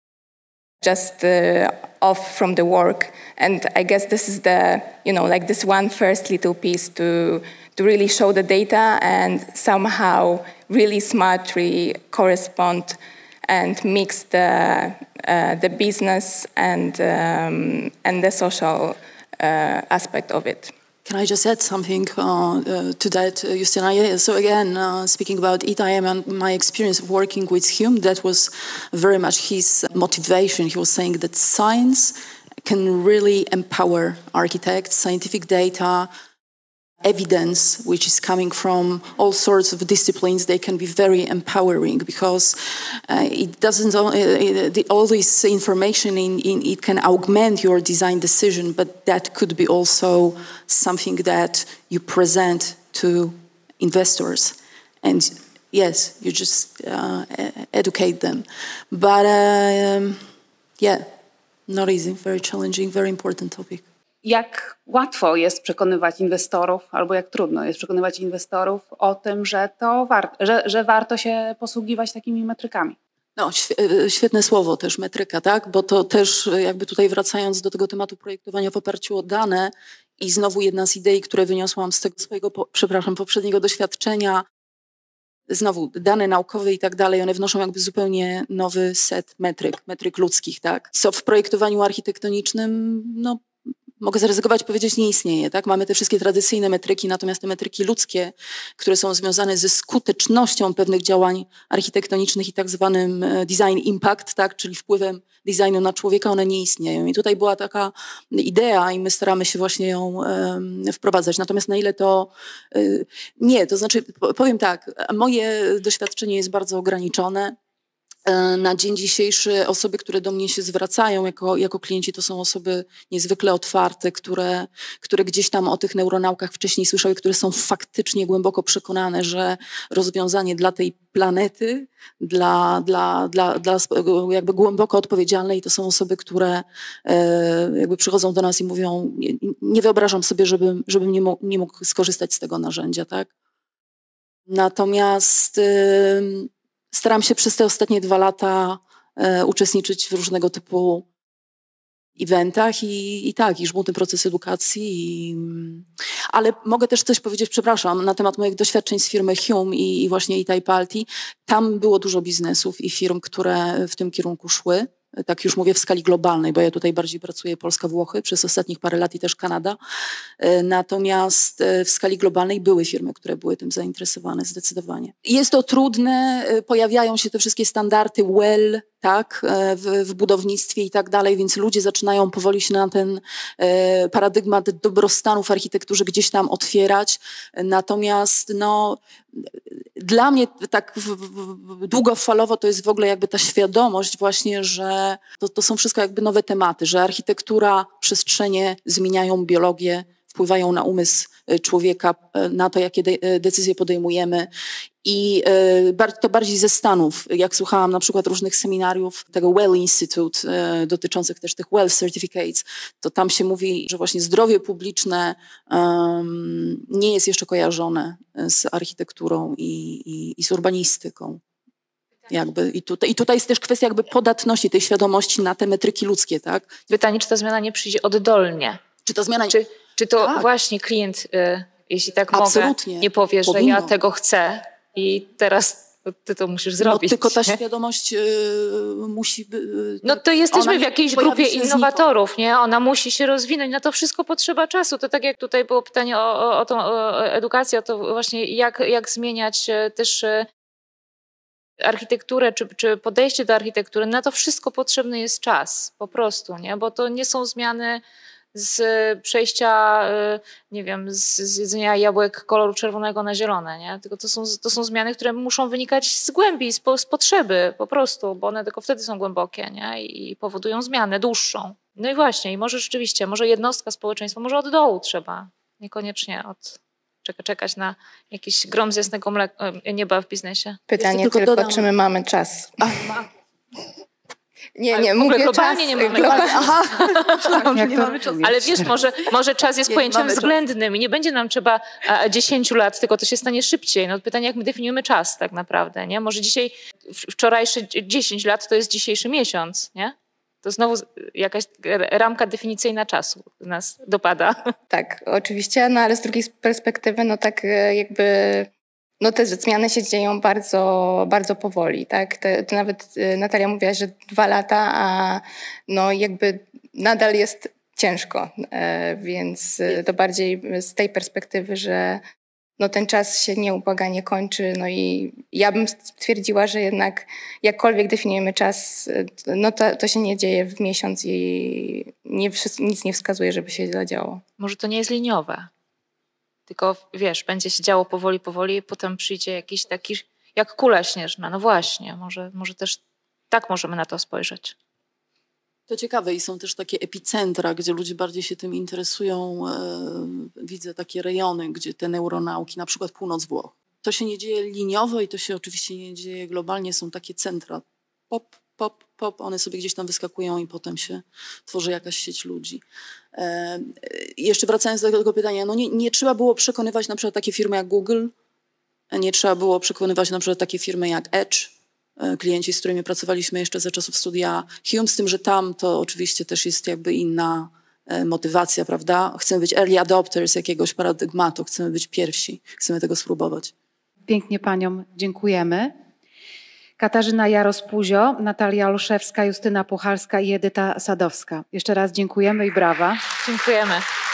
just uh, off from the work. And I guess this is the, you know, like this one first little piece to, to really show the data and somehow really smartly correspond and mix the uh, the business and um, and the social uh, aspect of it. Can I just add something uh, uh, to that, uh, Justyna? So again, uh, speaking about I T I M and my experience of working with Hume, that was very much his motivation. He was saying that science can really empower architects, scientific data, evidence, which is coming from all sorts of disciplines. They can be very empowering, because uh, it doesn't, uh, it, all this information, in, in, it can augment your design decision, but that could be also something that you present to investors. And yes, you just uh, educate them. But um, yeah, not easy, very challenging, very important topic. Jak łatwo jest przekonywać inwestorów, albo jak trudno jest przekonywać inwestorów o tym, że, to war że, że warto się posługiwać takimi metrykami? No, świetne słowo też, metryka, tak? Bo to też jakby tutaj wracając do tego tematu projektowania w oparciu o dane i znowu jedna z idei, które wyniosłam z tego swojego, po, przepraszam, poprzedniego doświadczenia, znowu dane naukowe i tak dalej, one wnoszą jakby zupełnie nowy set metryk, metryk ludzkich, tak? Co w projektowaniu architektonicznym, no, mogę zaryzykować powiedzieć, nie istnieje. Tak? Mamy te wszystkie tradycyjne metryki, natomiast te metryki ludzkie, które są związane ze skutecznością pewnych działań architektonicznych i tak zwanym design impact, tak? Czyli wpływem designu na człowieka, one nie istnieją. I tutaj była taka idea i my staramy się właśnie ją um, wprowadzać. Natomiast na ile to... Y, nie, to znaczy, powiem tak, moje doświadczenie jest bardzo ograniczone. Na dzień dzisiejszy osoby, które do mnie się zwracają jako, jako klienci, to są osoby niezwykle otwarte, które, które gdzieś tam o tych neuronaukach wcześniej słyszały, które są faktycznie głęboko przekonane, że rozwiązanie dla tej planety, dla, dla, dla, dla jakby głęboko odpowiedzialne, i to są osoby, które e, jakby przychodzą do nas i mówią, nie, nie wyobrażam sobie, żebym, żebym nie, mógł, nie mógł skorzystać z tego narzędzia, tak? Natomiast e, staram się przez te ostatnie dwa lata e, uczestniczyć w różnego typu eventach i, i tak, i żmudny proces edukacji. I, ale mogę też coś powiedzieć, przepraszam, na temat moich doświadczeń z firmy Hume i, i właśnie i Typalti. Tam było dużo biznesów i firm, które w tym kierunku szły. Tak już mówię w skali globalnej, bo ja tutaj bardziej pracuję Polska-Włochy przez ostatnich parę lat i też Kanada. Natomiast w skali globalnej były firmy, które były tym zainteresowane zdecydowanie. Jest to trudne, pojawiają się te wszystkie standardy well, tak, w, w budownictwie i tak dalej, więc ludzie zaczynają powoli się na ten e, paradygmat dobrostanu w architekturze gdzieś tam otwierać. Natomiast no, dla mnie tak w, w, długofalowo to jest w ogóle jakby ta świadomość właśnie, że to, to są wszystko jakby nowe tematy, że architektura, przestrzenie zmieniają biologię, wpływają na umysł człowieka, na to, jakie de- decyzje podejmujemy. I e, to bardziej ze Stanów, jak słuchałam na przykład różnych seminariów tego Well Institute e, dotyczących też tych Well Certificates, to tam się mówi, że właśnie zdrowie publiczne um, nie jest jeszcze kojarzone z architekturą i, i, i z urbanistyką. Jakby. I, tutaj, I tutaj jest też kwestia jakby podatności tej świadomości na te metryki ludzkie, tak? Pytanie, czy ta zmiana nie przyjdzie oddolnie? Czy ta zmiana... Czy, czy to tak. właśnie klient, y, jeśli tak Absolutnie. mogę, nie powie, że Powinno. ja tego chcę i teraz ty to musisz zrobić. No, tylko ta nie? świadomość y, musi... Y, no to jesteśmy ona w jakiejś pojawi grupie się innowatorów, nie? Ona musi się rozwinąć. Na to wszystko potrzeba czasu. To tak jak tutaj było pytanie o, o, o tą o edukację, o to właśnie jak, jak zmieniać też architekturę, czy, czy podejście do architektury. Na to wszystko potrzebny jest czas, po prostu, nie? Bo to nie są zmiany z przejścia, nie wiem, z, z jedzenia jabłek koloru czerwonego na zielone, nie? Tylko to są, to są zmiany, które muszą wynikać z głębi, z, z potrzeby po prostu, bo one tylko wtedy są głębokie, nie? I powodują zmianę dłuższą. No i właśnie, i może rzeczywiście, może jednostka społeczeństwa, może od dołu trzeba, niekoniecznie od czeka, czekać na jakiś grom z jasnego mleka, nieba w biznesie. Pytanie tylko tylko, dodam. czy my mamy czas? A, Nie, Ale nie, w ogóle mówię globalnie czas. nie mamy globalnie. aha, Jak nie to mamy czasu. Ale wiesz, może, może czas jest Nie, pojęciem mamy czas. względnym i nie będzie nam trzeba a, dziesięciu lat, tylko to się stanie szybciej. No pytanie, jak my definiujemy czas tak naprawdę, nie? Może dzisiaj, wczorajsze dziesięć lat to jest dzisiejszy miesiąc, nie? To znowu jakaś ramka definicyjna czasu nas dopada. Tak, oczywiście, no ale z drugiej perspektywy, no tak e, jakby, no te zmiany się dzieją bardzo, bardzo powoli, tak? Te, to nawet e, Natalia mówiła, że dwa lata, a no jakby nadal jest ciężko, e, więc e, to bardziej z tej perspektywy, że no ten czas się nieubłaganie kończy, no i ja bym stwierdziła, że jednak jakkolwiek definiujemy czas, no to, to się nie dzieje w miesiąc i nie, nic nie wskazuje, żeby się zadziało. Może to nie jest liniowe, tylko wiesz, będzie się działo powoli, powoli, potem przyjdzie jakiś taki, jak kula śnieżna. No właśnie, może, może też tak możemy na to spojrzeć. To ciekawe i są też takie epicentra, gdzie ludzie bardziej się tym interesują. E, widzę takie rejony, gdzie te neuronauki, na przykład północ Włoch. To się nie dzieje liniowo i to się oczywiście nie dzieje globalnie. Są takie centra. Pop, pop, pop. One sobie gdzieś tam wyskakują i potem się tworzy jakaś sieć ludzi. E, jeszcze wracając do tego pytania, no nie, nie trzeba było przekonywać na przykład takie firmy jak Google, nie trzeba było przekonywać na przykład takie firmy jak Edge, klienci, z którymi pracowaliśmy jeszcze za czasów studia Hume, z tym, że tam to oczywiście też jest jakby inna motywacja, prawda? Chcemy być early adopters jakiegoś paradygmatu, chcemy być pierwsi, chcemy tego spróbować. Pięknie paniom dziękujemy. Katarzyna Jaros-Puzio, Natalia Olszewska, Justyna Puchalska i Edyta Sadowska. Jeszcze raz dziękujemy i brawa. Dziękujemy.